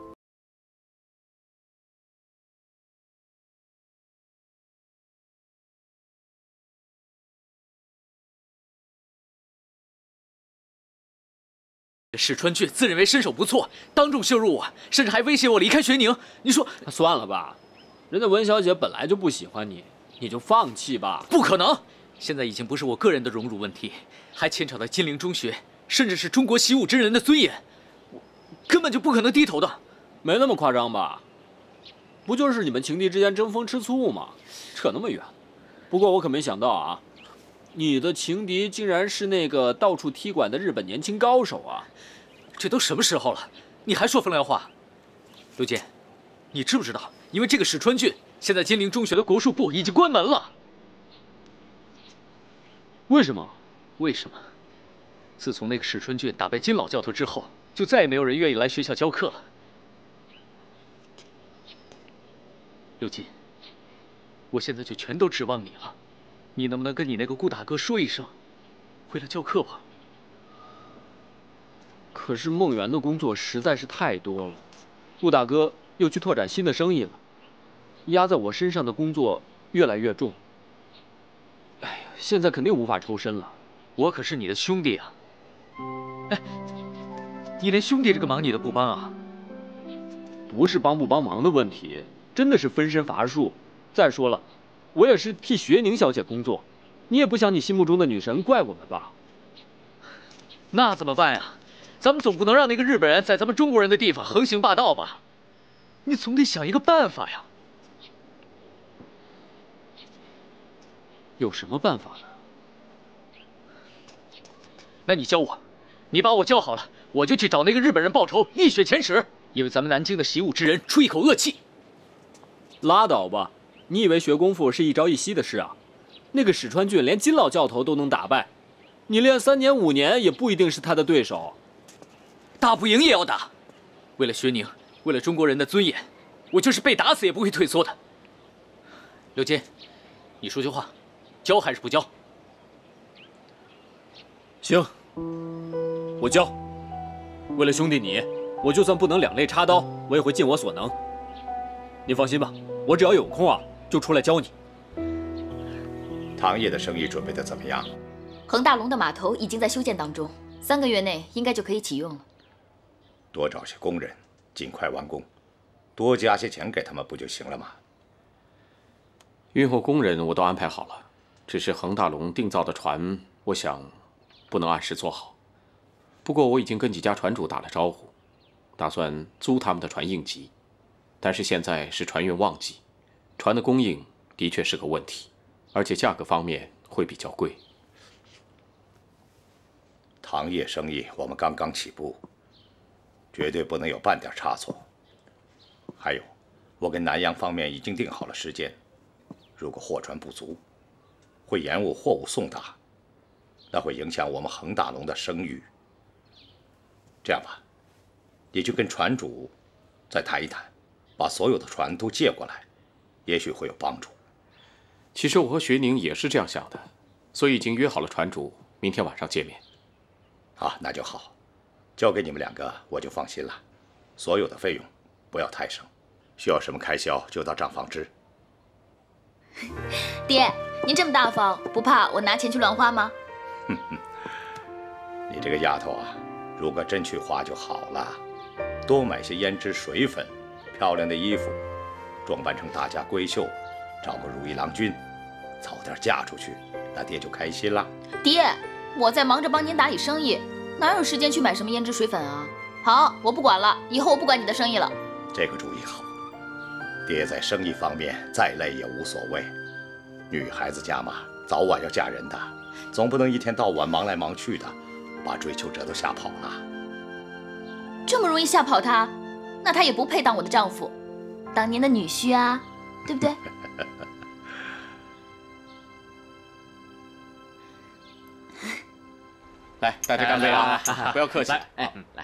史川俊自认为身手不错，当众羞辱我，甚至还威胁我离开学宁。你说， 算了吧，人家文小姐本来就不喜欢你，你就放弃吧。 不可能，现在已经不是我个人的荣辱问题，还牵扯到金陵中学，甚至是中国习武之人的尊严，我根本就不可能低头的。 没那么夸张吧？不就是你们情敌之间争风吃醋吗？扯那么远。不过我可没想到啊，你的情敌竟然是那个到处踢馆的日本年轻高手啊！ 这都什么时候了，你还说风凉话？刘健，你知不知道，因为这个史川俊，现在金陵中学的国术部已经关门了。 为什么？ 为什么？自从那个史川俊打败金老教头之后，就再也没有人愿意来学校教课了。刘进，我现在就全都指望你了，你能不能跟你那个顾大哥说一声，回来教课吧？ 可是梦圆的工作实在是太多了，顾大哥又去拓展新的生意了，压在我身上的工作越来越重。哎呀，现在肯定无法抽身了。 我可是你的兄弟啊！哎，你连兄弟这个忙你都不帮啊？ 不是帮不帮忙的问题，真的是分身乏术。再说了，我也是替学宁小姐工作，你也不想你心目中的女神怪我们吧？ 那怎么办呀？咱们总不能让那个日本人在咱们中国人的地方横行霸道吧？你总得想一个办法呀。 有什么办法呢？ 那你教我，你把我教好了，我就去找那个日本人报仇，一雪前耻。因为咱们南京的习武之人出一口恶气。 拉倒吧，你以为学功夫是一朝一夕的事啊？那个史川俊连金老教头都能打败，你练三年五年也不一定是他的对手。 打不赢也要打，为了学宁，为了中国人的尊严，我就是被打死也不会退缩的。刘金，你说句话，教还是不教？ 行，我教。为了兄弟你，我就算不能两肋插刀，我也会尽我所能。您放心吧，我只要有空啊，就出来教你。 唐业的生意准备的怎么样？ 恒大龙的码头已经在修建当中，三个月内应该就可以启用了。 多找些工人， 尽快完工，多加些钱给他们不就行了吗？ 运货工人我都安排好了，只是恒大龙定造的船，我想不能按时做好。不过我已经跟几家船主打了招呼，打算租他们的船应急。但是现在是船运旺季，船的供应的确是个问题，而且价格方面会比较贵。 糖业生意我们刚刚起步，绝对不能有半点差错。还有，我跟南洋方面已经定好了时间，如果货船不足，会延误货物送达，那会影响我们恒大龙的声誉。这样吧，你就跟船主再谈一谈，把所有的船都借过来，也许会有帮助。 其实我和学宁也是这样想的，所以已经约好了船主明天晚上见面。 啊，那就好，交给你们两个我就放心了。所有的费用不要太省，需要什么开销就到账房支。 爹，您这么大方，不怕我拿钱去乱花吗？ 哼哼，你这个丫头啊，如果真去花就好了，多买些胭脂水粉，漂亮的衣服，装扮成大家闺秀，找个如意郎君，早点嫁出去，那爹就开心了。 爹，我在忙着帮您打理生意，哪有时间去买什么胭脂水粉啊？好，我不管了，以后我不管你的生意了。 这个主意好，爹在生意方面再累也无所谓。女孩子家嘛，早晚要嫁人的，总不能一天到晚忙来忙去的，把追求者都吓跑了。 这么容易吓跑他，那他也不配当我的丈夫，当您的女婿啊，对不对？ 来，大家干杯啊！不要客气。 哎，来。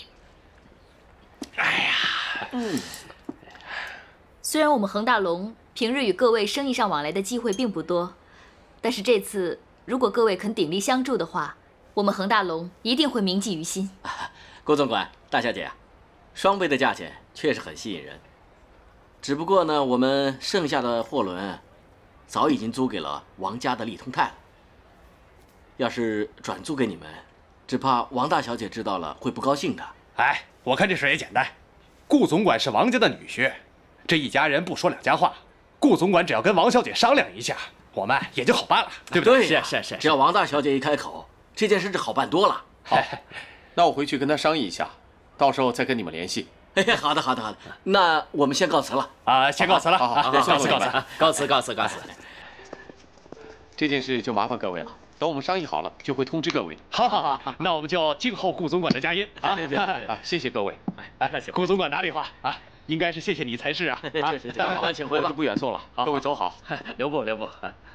哎呀，嗯。虽然我们恒大龙平日与各位生意上往来的机会并不多，但是这次如果各位肯鼎力相助的话，我们恒大龙一定会铭记于心。 郭总管，大小姐啊，双倍的价钱确实很吸引人。只不过呢，我们剩下的货轮早已经租给了王家的利通泰了。要是转租给你们，只怕王大小姐知道了会不高兴的。 哎，我看这事也简单，顾总管是王家的女婿，这一家人不说两家话，顾总管只要跟王小姐商量一下，我们也就好办了，对不对？ 对呀，是是，只要王大小姐一开口，这件事就好办多了。 好，那我回去跟她商议一下，到时候再跟你们联系。 哎，好的好的好的，那我们先告辞了啊，先告辞了， 好好好， 告辞告辞， 告辞告辞告辞。 这件事就麻烦各位了。等我们商议好了，就会通知各位。 好，好，好，那我们就静候顾总管的佳音啊！ 啊，谢谢各位。 哎，顾总管哪里话啊？应该是谢谢你才是啊！ 啊，是是，好，请回吧， 我就不远送了。各位走好， 留步留步。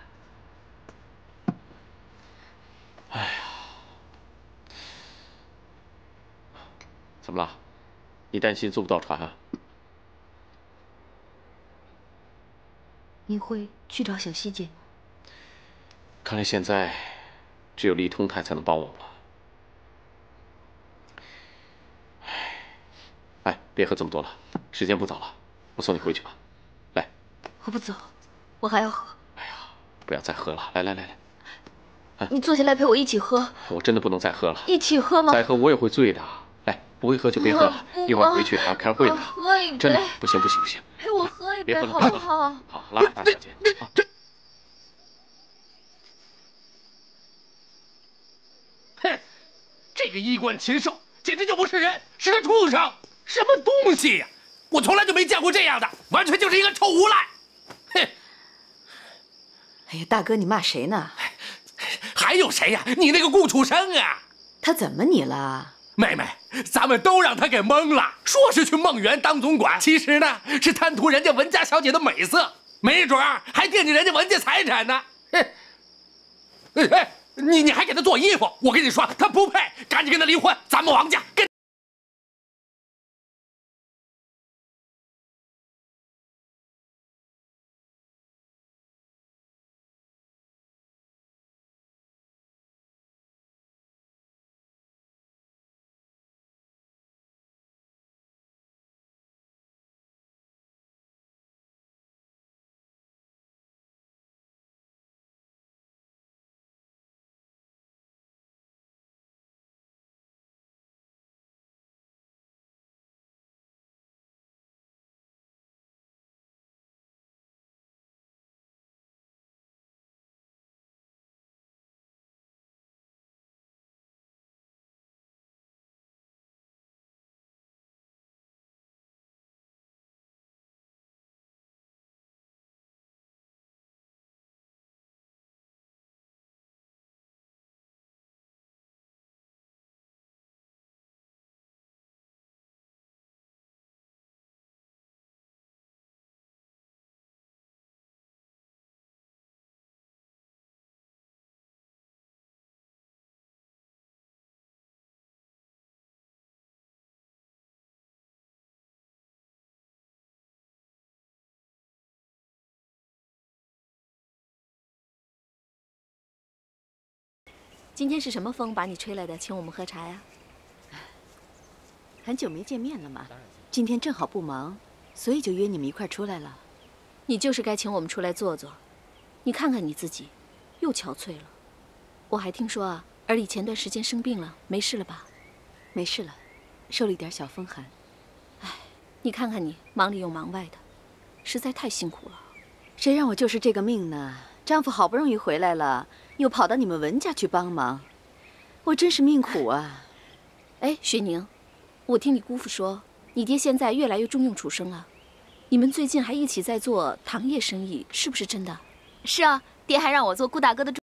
哎呀，怎么了？你担心租不到船啊？ 你会去找小希姐？ 看来现在只有利通泰才能帮我了。哎，别喝这么多了，时间不早了，我送你回去吧。来， 我不走，我还要喝。 哎呀，不要再喝了，来来来来， 哎、你坐下来陪我一起喝。 我真的不能再喝了。 一起喝吗？ 再喝我也会醉的。来，不会喝就别喝了，一会儿回去还要开会呢。 喝一杯。 真的不行不行不行。 陪我喝一杯好不好？ 好，拉大小姐。 这。哼，这个衣冠禽兽简直就不是人，是个畜生！什么东西呀！我从来就没见过这样的，完全就是一个臭无赖！哼！ 哎呀，大哥，你骂谁呢？ 还有谁呀？你那个顾楚生啊！ 他怎么你了？ 妹妹，咱们都让他给蒙了，说是去梦园当总管，其实呢是贪图人家文家小姐的美色，没准儿还惦记人家文家财产呢。哼！哎哎！你你还给他做衣服，我跟你说，他不配，赶紧跟他离婚，咱们王家跟。 今天是什么风把你吹来的，请我们喝茶呀？ 很久没见面了嘛，今天正好不忙，所以就约你们一块出来了。 你就是该请我们出来坐坐。你看看你自己，又憔悴了。我还听说啊，尔丽前段时间生病了，没事了吧？ 没事了，受了一点小风寒。 唉，你看看你，忙里又忙外的，实在太辛苦了。 谁让我就是这个命呢？丈夫好不容易回来了，又跑到你们文家去帮忙，我真是命苦啊！ 哎，雪宁，我听你姑父说，你爹现在越来越重用楚生了。你们最近还一起在做糖业生意，是不是真的？ 是啊，爹还让我做顾大哥的助。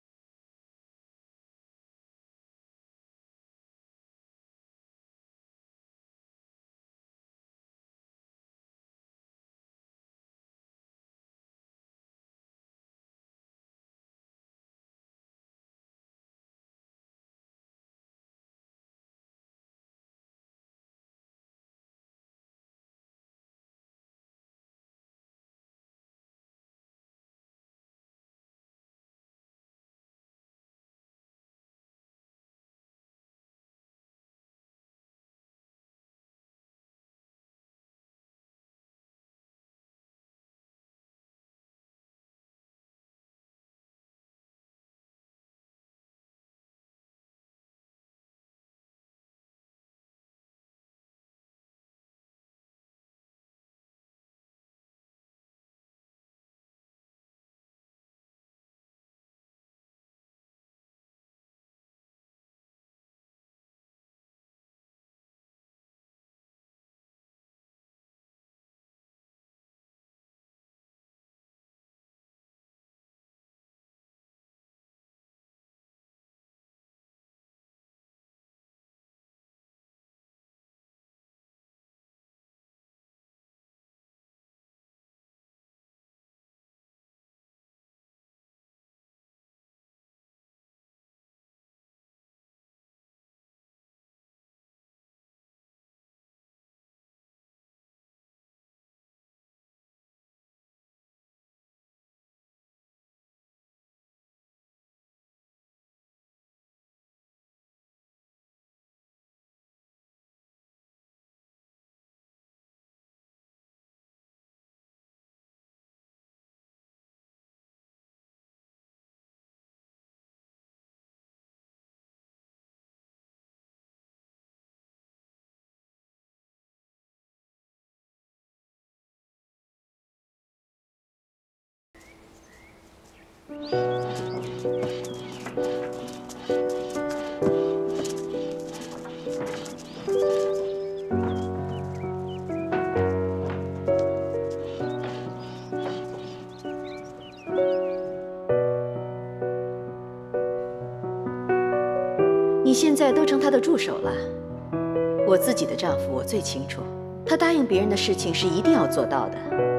你现在都成他的助手了。我自己的丈夫，我最清楚，他答应别人的事情是一定要做到的。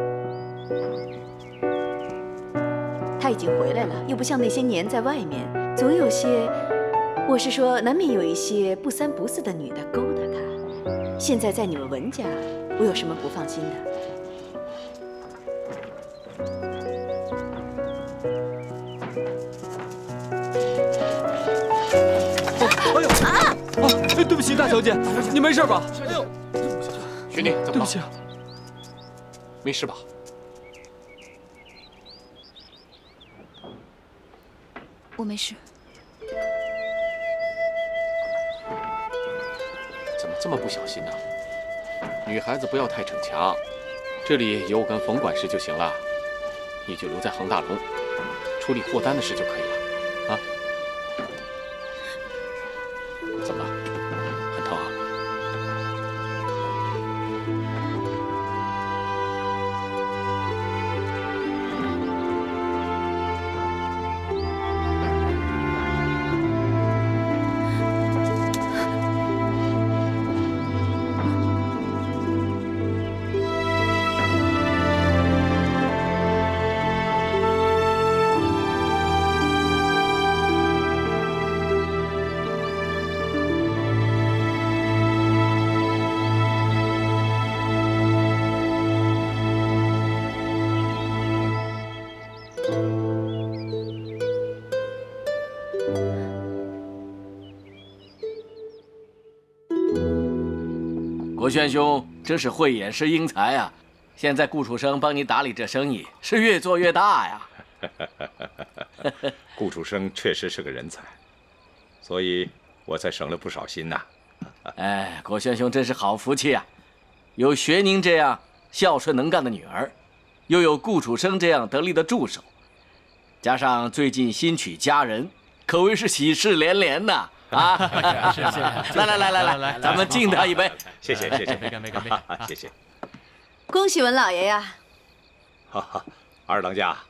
他已经回来了，又不像那些年在外面，总有些，我是说，难免有一些不三不四的女的勾搭他。现在在你们文家，我有什么不放心的？ 哎呦啊！啊！对不起，大小姐，你没事吧？ 哎呦，雪妮，怎么了？ 对不起啊， 没事吧？ 我没事。 怎么这么不小心呢？女孩子不要太逞强，这里有我跟冯管事就行了，你就留在恒大龙，处理货单的事就可以了，啊？怎么了？很疼啊？ 国轩兄真是慧眼识英才啊！现在顾楚生帮你打理这生意，是越做越大呀。 顾楚生确实是个人才，所以我才省了不少心呐。 哎，国轩兄真是好福气啊！有学宁这样孝顺能干的女儿，又有顾楚生这样得力的助手，加上最近新娶佳人，可谓是喜事连连呐！啊， 是是， 来来来来来，咱们敬他一杯。 谢谢谢谢， 没干没干没干， 谢谢。 恭喜文老爷呀！ 哈哈，二当家。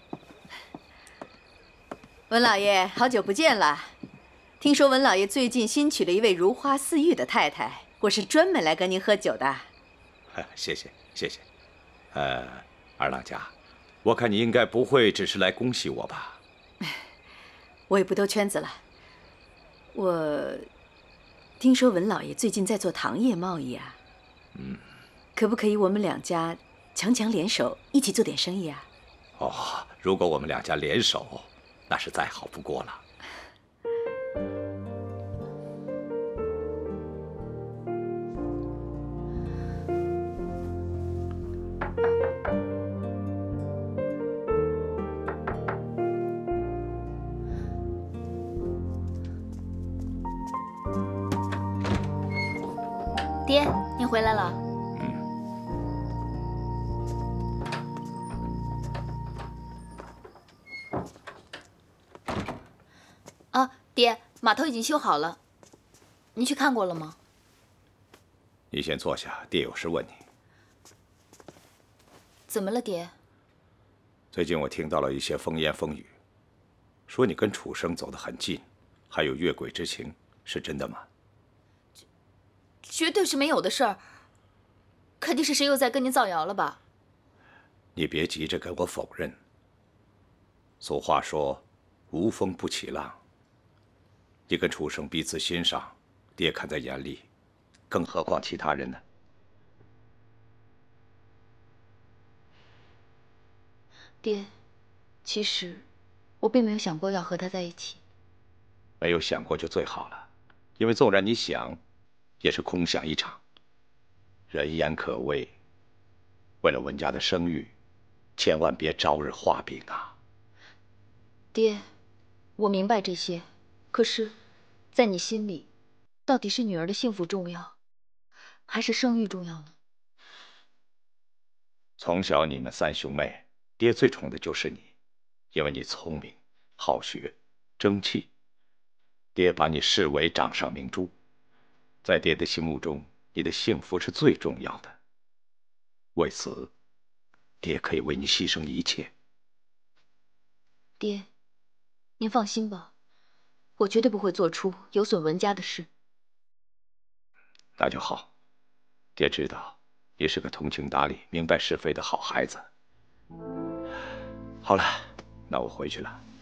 文老爷，好久不见了。听说文老爷最近新娶了一位如花似玉的太太，我是专门来跟您喝酒的。 谢谢谢谢。呃，二当家，我看你应该不会只是来恭喜我吧？ 我也不兜圈子了。我听说文老爷最近在做糖业贸易啊。 嗯。 可不可以我们两家强强联手，一起做点生意啊？ 哦，如果我们两家联手，那是再好不过了。 爹，您回来了。啊，爹，码头已经修好了，您去看过了吗？ 你先坐下，爹有事问你。 怎么了，爹？ 最近我听到了一些风言风语，说你跟楚生走得很近，还有越轨之情，是真的吗？ 绝对是没有的事儿，肯定是谁又在跟您造谣了吧？ 你别急着跟我否认。俗话说，无风不起浪。你跟楚生彼此欣赏，爹看在眼里，更何况其他人呢？ 爹，其实我并没有想过要和他在一起。 没有想过就最好了，因为纵然你想，也是空想一场。人言可畏，为了文家的声誉，千万别朝日画饼啊！ 爹，我明白这些，可是，在你心里，到底是女儿的幸福重要，还是声誉重要呢？ 从小你们三兄妹，爹最宠的就是你，因为你聪明、好学、争气，爹把你视为掌上明珠。在爹的心目中，你的幸福是最重要的。为此，爹可以为你牺牲一切。 爹，您放心吧，我绝对不会做出有损文家的事。 那就好，爹知道你是个通情达理、明白是非的好孩子。好了，那我回去了。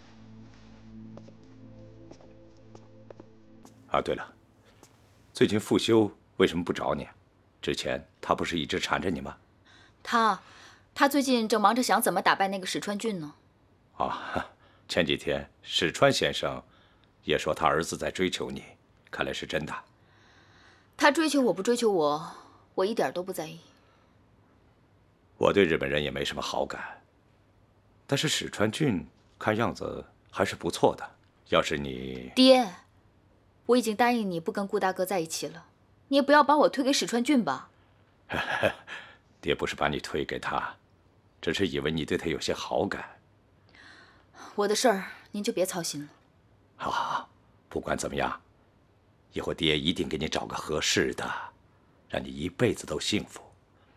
啊，对了，最近傅修为什么不找你？之前他不是一直缠着你吗？ 他，他最近正忙着想怎么打败那个史川俊呢。 啊，前几天史川先生也说他儿子在追求你，看来是真的。 他追求我不追求我，我一点都不在意。 我对日本人也没什么好感，但是史川俊看样子还是不错的。要是你…… 爹，我已经答应你不跟顾大哥在一起了，你也不要把我推给史川俊吧。 爹不是把你推给他，只是以为你对他有些好感。 我的事儿您就别操心了。 好好好，不管怎么样，以后爹一定给你找个合适的，让你一辈子都幸福。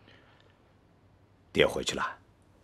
爹回去了。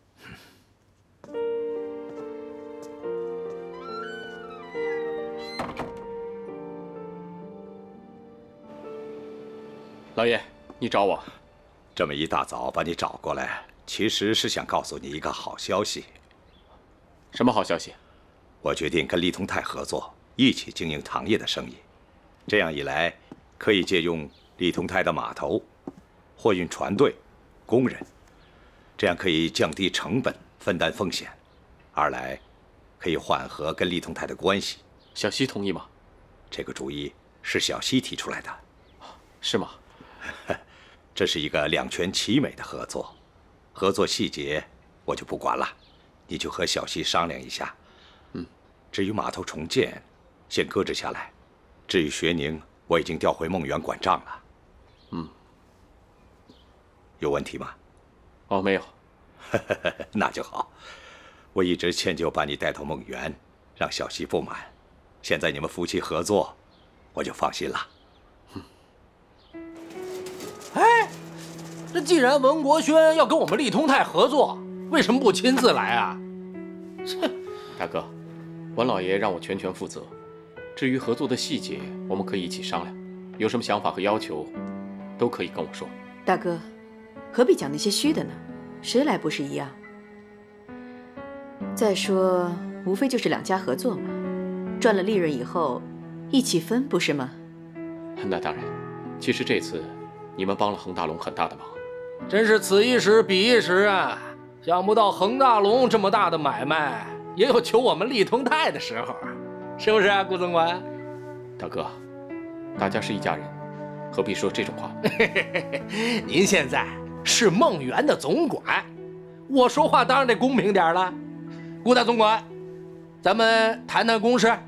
老爷，你找我？ 这么一大早把你找过来，其实是想告诉你一个好消息。 什么好消息？ 我决定跟利通泰合作，一起经营糖业的生意。这样一来，可以借用利通泰的码头、货运船队、工人，这样可以降低成本，分担风险；二来，可以缓和跟利通泰的关系。 小西同意吗？ 这个主意是小西提出来的。 是吗？ 这是一个两全其美的合作，合作细节我就不管了，你就和小西商量一下。 嗯， 至于码头重建，先搁置下来。至于学宁，我已经调回梦园管账了。 嗯， 有问题吗？ 哦，没有。 那就好。我一直迁就把你带到梦园，让小西不满。现在你们夫妻合作，我就放心了。 哎，这既然文国轩要跟我们利通泰合作，为什么不亲自来啊？ 大哥，文老爷让我全权负责。至于合作的细节，我们可以一起商量。有什么想法和要求，都可以跟我说。 大哥，何必讲那些虚的呢？谁来不是一样？再说，无非就是两家合作嘛，赚了利润以后一起分，不是吗？ 那当然。其实这次你们帮了恒大龙很大的忙。 真是此一时彼一时啊！想不到恒大龙这么大的买卖，也有求我们利通泰的时候，是不是啊，顾总管？ 大哥，大家是一家人，何必说这种话？ 您现在是梦园的总管，我说话当然得公平点了。顾大总管，咱们谈谈公事。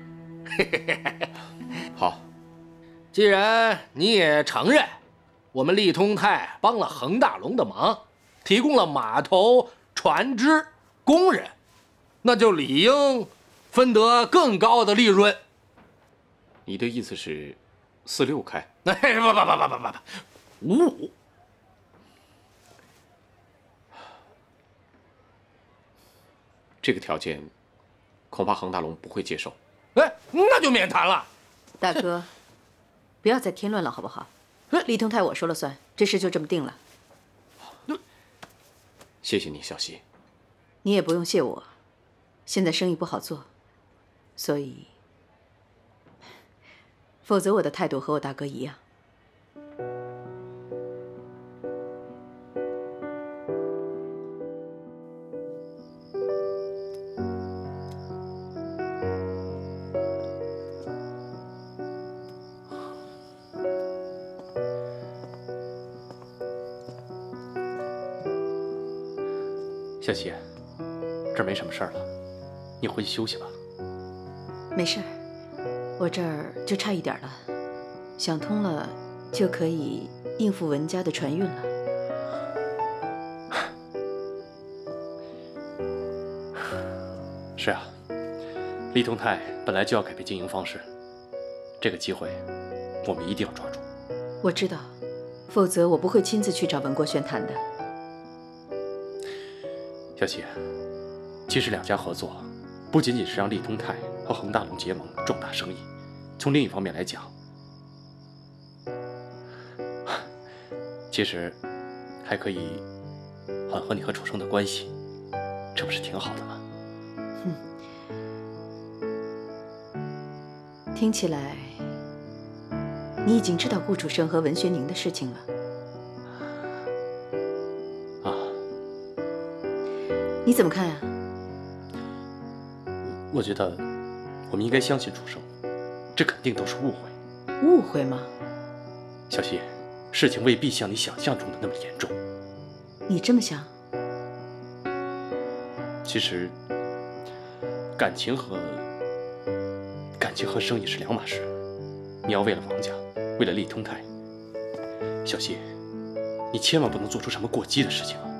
好， 既然你也承认我们利通泰帮了恒大龙的忙，提供了码头、船只、工人，那就理应分得更高的利润。 你的意思是四六开？ 哎，不不不不不不，五五。 这个条件，恐怕恒大龙不会接受。 哎，那就免谈了。 大哥，不要再添乱了，好不好？利通泰我说了算，这事就这么定了。 谢谢你，小西。 你也不用谢我，现在生意不好做，所以，否则我的态度和我大哥一样。 小西，这儿没什么事儿了，你回去休息吧。 没事儿，我这儿就差一点了，想通了就可以应付文家的船运了。 是啊，利通泰本来就要改变经营方式，这个机会我们一定要抓住。 我知道，否则我不会亲自去找文国轩谈的。 小西，其实两家合作不仅仅是让利通泰和恒大龙结盟壮大生意，从另一方面来讲，其实还可以缓和你和楚生的关系，这不是挺好的吗？ 嗯，听起来你已经知道顾楚生和文学宁的事情了。你怎么看呀？ 我觉得我们应该相信楚生，这肯定都是误会。 误会吗？ 小西，事情未必像你想象中的那么严重。 你这么想？ 其实，感情和感情和生意是两码事。你要为了王家，为了利通泰，小西，你千万不能做出什么过激的事情啊！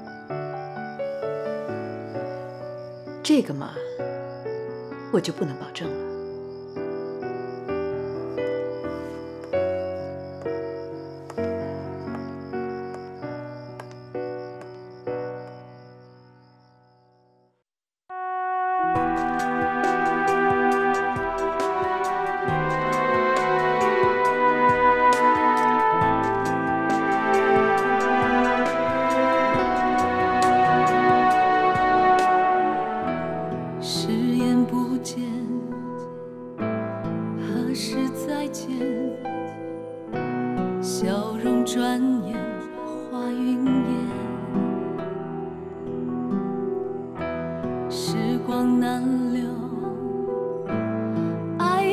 这个嘛，我就不能保证了。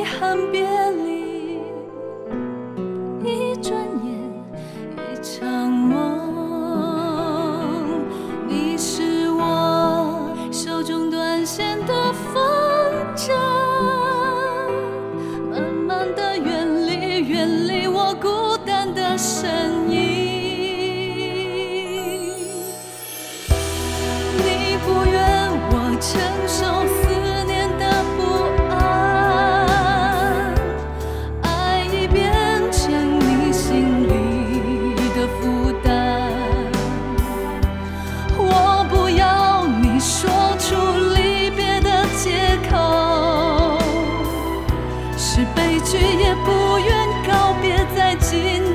一转眼，一场身影。你不愿我承受思念的不安，爱已变成你心里的负担。我不要你说出离别的借口，是悲剧也不愿告别在今